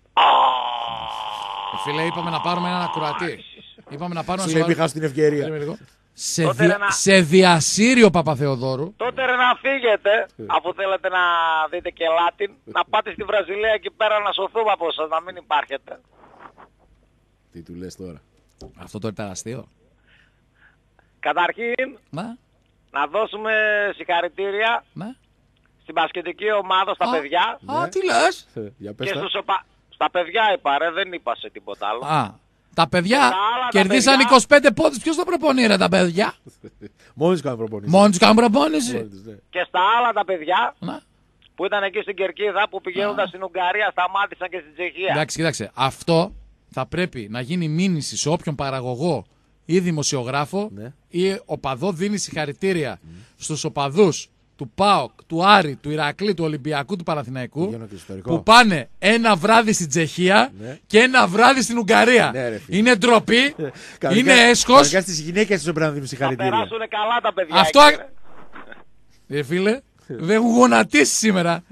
Ε, φίλε, είπαμε να πάρουμε έναν ακροατή. Είπαμε να πάρουμε Σου ένα λέει μην σοβαρό- χάσω την ευκαιρία. Περίμενε λίγο. Σε, Τότε δια- ένα- σε διασύριο Παπαθεοδόρου. Τότε ρε να φύγετε, αφού θέλετε να δείτε και Λάτιν, να πάτε στη Βραζιλία εκεί πέρα να σωθούμε από εσάς, να μην υπάρχετε. Τι του λες τώρα. Αυτό τώρα ήταν αστείο. Καταρχήν, Να, να δώσουμε συγχαρητήρια να. στην μπασκετική ομάδα, στα Α, παιδιά Α, τι λες. Ε, Για και πες τα. στους οπα... Στα παιδιά είπα ρε, δεν είπα σε τίποτα άλλο. Α, τα παιδιά τα άλλα τα κερδίσαν παιδιά- είκοσι πέντε πόντους. Ποιος το προπονεί, ρε, τα παιδιά. Μόνοι τους κάνουν προπονήσεις. Μόνοι τους κάνουν προπόνηση. Μόνοι τους, ναι. Και στα άλλα τα παιδιά Να. που ήταν εκεί στην Κερκίδα, που πηγαίνοντας στην Ουγγαρία, σταμάτησαν και στην Τσεχία. Εντάξει, κοίταξε. Αυτό θα πρέπει να γίνει μήνυση σε όποιον παραγωγό ή δημοσιογράφο Ναι. ή οπαδό δίνει συγχαρητήρια στους οπαδούς του ΠΑΟΚ, του Άρη, του Ηρακλή, του Ολυμπιακού, του Παναθηναϊκού Πηγαίνω και στο ιστορικό. που πάνε ένα βράδυ στην Τσεχία Ναι. και ένα βράδυ στην Ουγγαρία. Ναι, ρε φίλε. Είναι ντροπή, Κανονικά- είναι έσχος. κανονικά στις γυναίκες τους πρέπει να δίνουν Θα συγχαρητήρια. περάσουν καλά τα παιδιά. Αυτό... εκεί, ρε. Ρε φίλε, δεν έχουν γονατίσει σήμερα.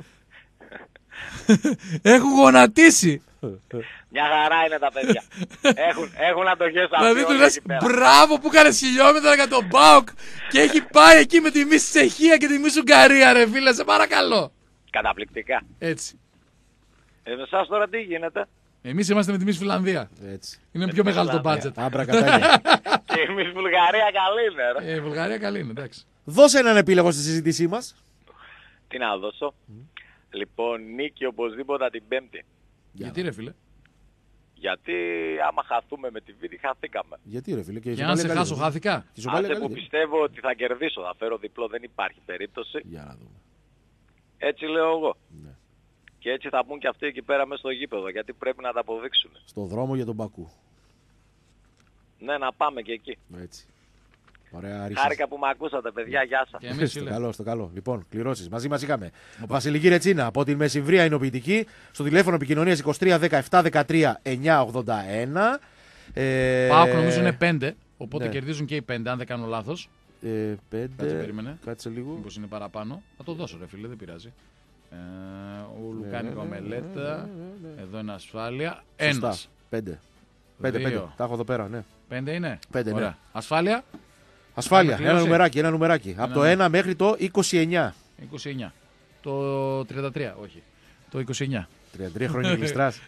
Έχουν γονατίσει. Μια χαρά είναι τα παιδιά. έχουν, έχουν αντοχές Δηλαδή αυτοί του όλοι λες εκεί πέρα. μπράβο που κάνεις χιλιόμετρα για τον ΠΑΟΚ και έχει πάει εκεί με τη μισή Τσεχία και τη μισή Ουγγαρία, ρε φίλε, σε παρακαλώ. Καταπληκτικά. Έτσι. Ε, με εσάς τώρα τι γίνεται. Εμείς είμαστε με τη μισή Φιλανδία. Έτσι. Είναι πιο μεγάλο το Φιλανδία. budget. Άμπρα κατάγια. Και εμείς Βουλγαρία καλή είναι ρε. Ε, η Βουλγαρία καλή είναι, εντάξει. Δώσε έναν επίλογο στη συζήτησή μας. Τι να δώσω. Λοιπόν, νίκη οπωσδήποτε την Πέμπτη. Γιατί ρε φίλε. Γιατί άμα χαθούμε με τη Βίτη, χαθήκαμε. Γιατί ρε φίλε. Και η Και αν Σομάλια σε καλή χάσω είναι. χάθηκα. Και η Σομάλια Άσε που καλή είναι. πιστεύω ότι θα κερδίσω, θα φέρω διπλό, δεν υπάρχει περίπτωση. Για να δούμε. Έτσι λέω εγώ. Ναι. Και έτσι θα πούν και αυτοί εκεί πέρα μέσα στο γήπεδο, γιατί πρέπει να τα αποδείξουν. Στο δρόμο για τον Μπακού. Ναι, να πάμε και εκεί. Έτσι. Ωραία, Αρίσης. Χάρηκα που με ακούσατε, παιδιά. Γεια σας. Και εμείς, Στο φίλε. καλό, στο καλό. Λοιπόν, κληρώσεις. Μαζί μας είχαμε Βασιλική Ρετσίνα από την Μεσημβρία Εινοποιητική στο τηλέφωνο επικοινωνίας είκοσι τρία δεκαεπτά δεκατρία εννιακόσια ογδόντα ένα. Ε, Πάοκ νομίζω είναι πέντε, οπότε ναι. κερδίζουν και οι πέντε, αν δεν κάνω λάθος. Ε, πέντε. Κάτσε, περίμενε. Κάτσε λίγο. Μήπως είναι παραπάνω. Θα το δώσω, ρε φίλε, δεν πειράζει. Ε, ο Λουκάνικο Μελέτα. Εδώ είναι ασφάλεια. Σωστά. Ένας. Πέντε. Πέντε, Δύο. πέντε. Τα έχω εδώ πέρα, ναι. Πέντε είναι. Πέντε, ναι. Ωραία. Ασφάλεια. Ασφάλεια. Πάμε, Ένα κλήρωση. νουμεράκι, ένα νουμεράκι. Από το ναι. ένα μέχρι το είκοσι εννιά. είκοσι εννιά. Το τριάντα τρία, όχι. Το είκοσι εννιά. τριάντα τρία χρόνια γλιστράς.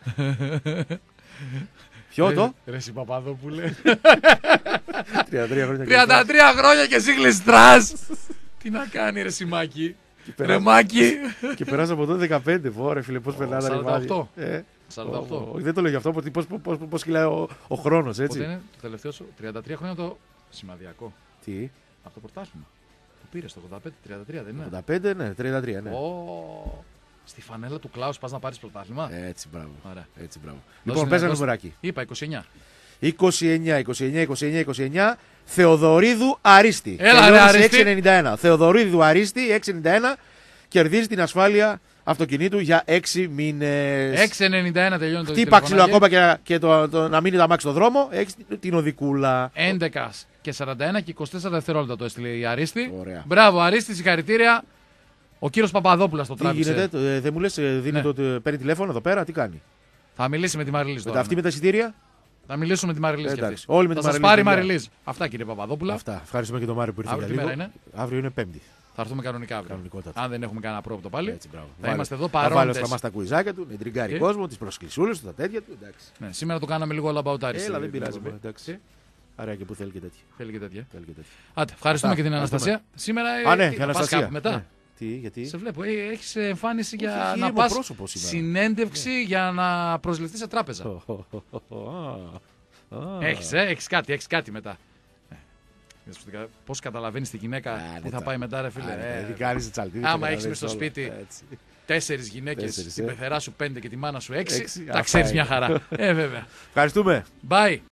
Ποιο το? Ρε εσύ Παπαδόπουλε. τριάντα τρία χρόνια τριάντα τρία χρόνια και εσύ γλιστράς. Τι να κάνει ρε Σιμάκη. Ρε Μάκη. Και περάσα από τότε δεκαπέντε. Βόρε φίλε, πώς περνάνε τα σαράντα ρημάδια. οκτώ. Ε, σαράντα οκτώ. όχι, δεν το λέω γι' αυτό, πώς, πώς, πώς, πώς κυλάει ο, ο χρόνος, Πότε έτσι. είναι το τελευταίο σου. τριάντα τρία χρόνια το σημαδιακό. Τι, Από το πρωτάθλημα. Το πήρε το ογδόντα πέντε τριάντα τρία, δεν είναι. ογδόντα πέντε, ναι, τριάντα τρία, ναι. Ω, στη φανέλα του Κλάους πας να πάρεις πρωτάθλημα. Έτσι, μπράβο. Ωραία. Έτσι, μπράβο. Δώσε Λοιπόν, ένα, πες ένα δώσε- νουμεράκι. Είπα είκοσι εννιά. είκοσι εννιά, είκοσι εννιά, είκοσι εννιά, είκοσι εννιά. Θεοδωρίδου Αρίστη. Έλα, ρε, Τελειώνει σε Αρίστη. έξι ενενήντα ένα. Θεοδωρίδου Αρίστη, έξι ενενήντα ένα. Κερδίζει την ασφάλεια αυτοκινήτου για έξι μήνες. έξι ενενήντα ένα τελειώνει το Χτύπα ξύλο τηλεφωνάκι. ακόμα και, και το, το, να μείνει τα μάξι στο δρόμο. Έχει την οδικούλα. έντεκα και σαράντα ένα και είκοσι τέσσερα δευτερόλεπτα το έστειλε η Αρίστη. Ωραία. Μπράβο, Αρίστη, συγχαρητήρια. Ο κύριος Παπαδόπουλας το Τι τράβηξε. γίνεται, ε, δεν μου λες, ε, δίνει Ναι. το, ε, παίρνει τηλέφωνο εδώ πέρα, τι κάνει. Θα μιλήσει με τη Μαριλίζ Μετά τώρα. αυτή με τα εισιτήρια. Θα μιλήσουμε με τη Μαριλίζ Ε, και εντάξει. αυτή. Όλοι με Θα τη σας Μαριλίζ, πάρει η παιδιά. Μαριλίζ. Αυτά κύριε Παπαδόπουλα. Αυτά. Ευχαριστούμε και τον Μάριο που ήρθε Αύριο για τι λίγο. μέρα είναι? Αύριο είναι Πέμπτη. Θα έρθουμε κανονικά αύριο. Κανονικότατα. Αν δεν έχουμε κανένα πρόοπτο πάλι. Έτσι, μπράβο. Θα Βάλε- είμαστε εδώ Θα βάλει παρόντες. στα μας τα κουιζάκια του, να τριγκάρει Και? κόσμο, τις προσκλησούλες του, τα τέτοια του. Εντάξει. Ναι, σήμερα το κάναμε λίγο λαμπαουτάρι. Έλα, δεν πειράζει. μωρέ, Εντάξει. Άρα και που θέλει και τέτοια. Θέλει και τέτοια. Θέλει και τέτοια. Άντε, ευχαριστούμε Αυτά. και την Ευχαριστούμε. Αναστασία. Σήμερα Α, ναι, ε, η θα πας Αναστασία. κάπου μετά. Ναι. Τι, γιατί. Σε βλέπω, έχει εμφάνιση για έχει να ήρεμο πας πρόσωπο σήμερα. συνέντευξη για να προσληφθεί σε τράπεζα. Έχεις, ε, έχεις κάτι, έχεις κάτι μετά. Ε, πώς καταλαβαίνεις τη γυναίκα που θα πάει μετά, ρε φίλε. Ε, Τι κάνεις τσαλτίδι. άμα έχεις μες στο σπίτι τέσσερις γυναίκες, Τέσσερις, την ε. πεθερά σου πέντε και τη μάνα σου έξι, Έξι, τα αυτά ξέρεις μια είναι. χαρά. Ε, βέβαια. Ευχαριστούμε. Bye.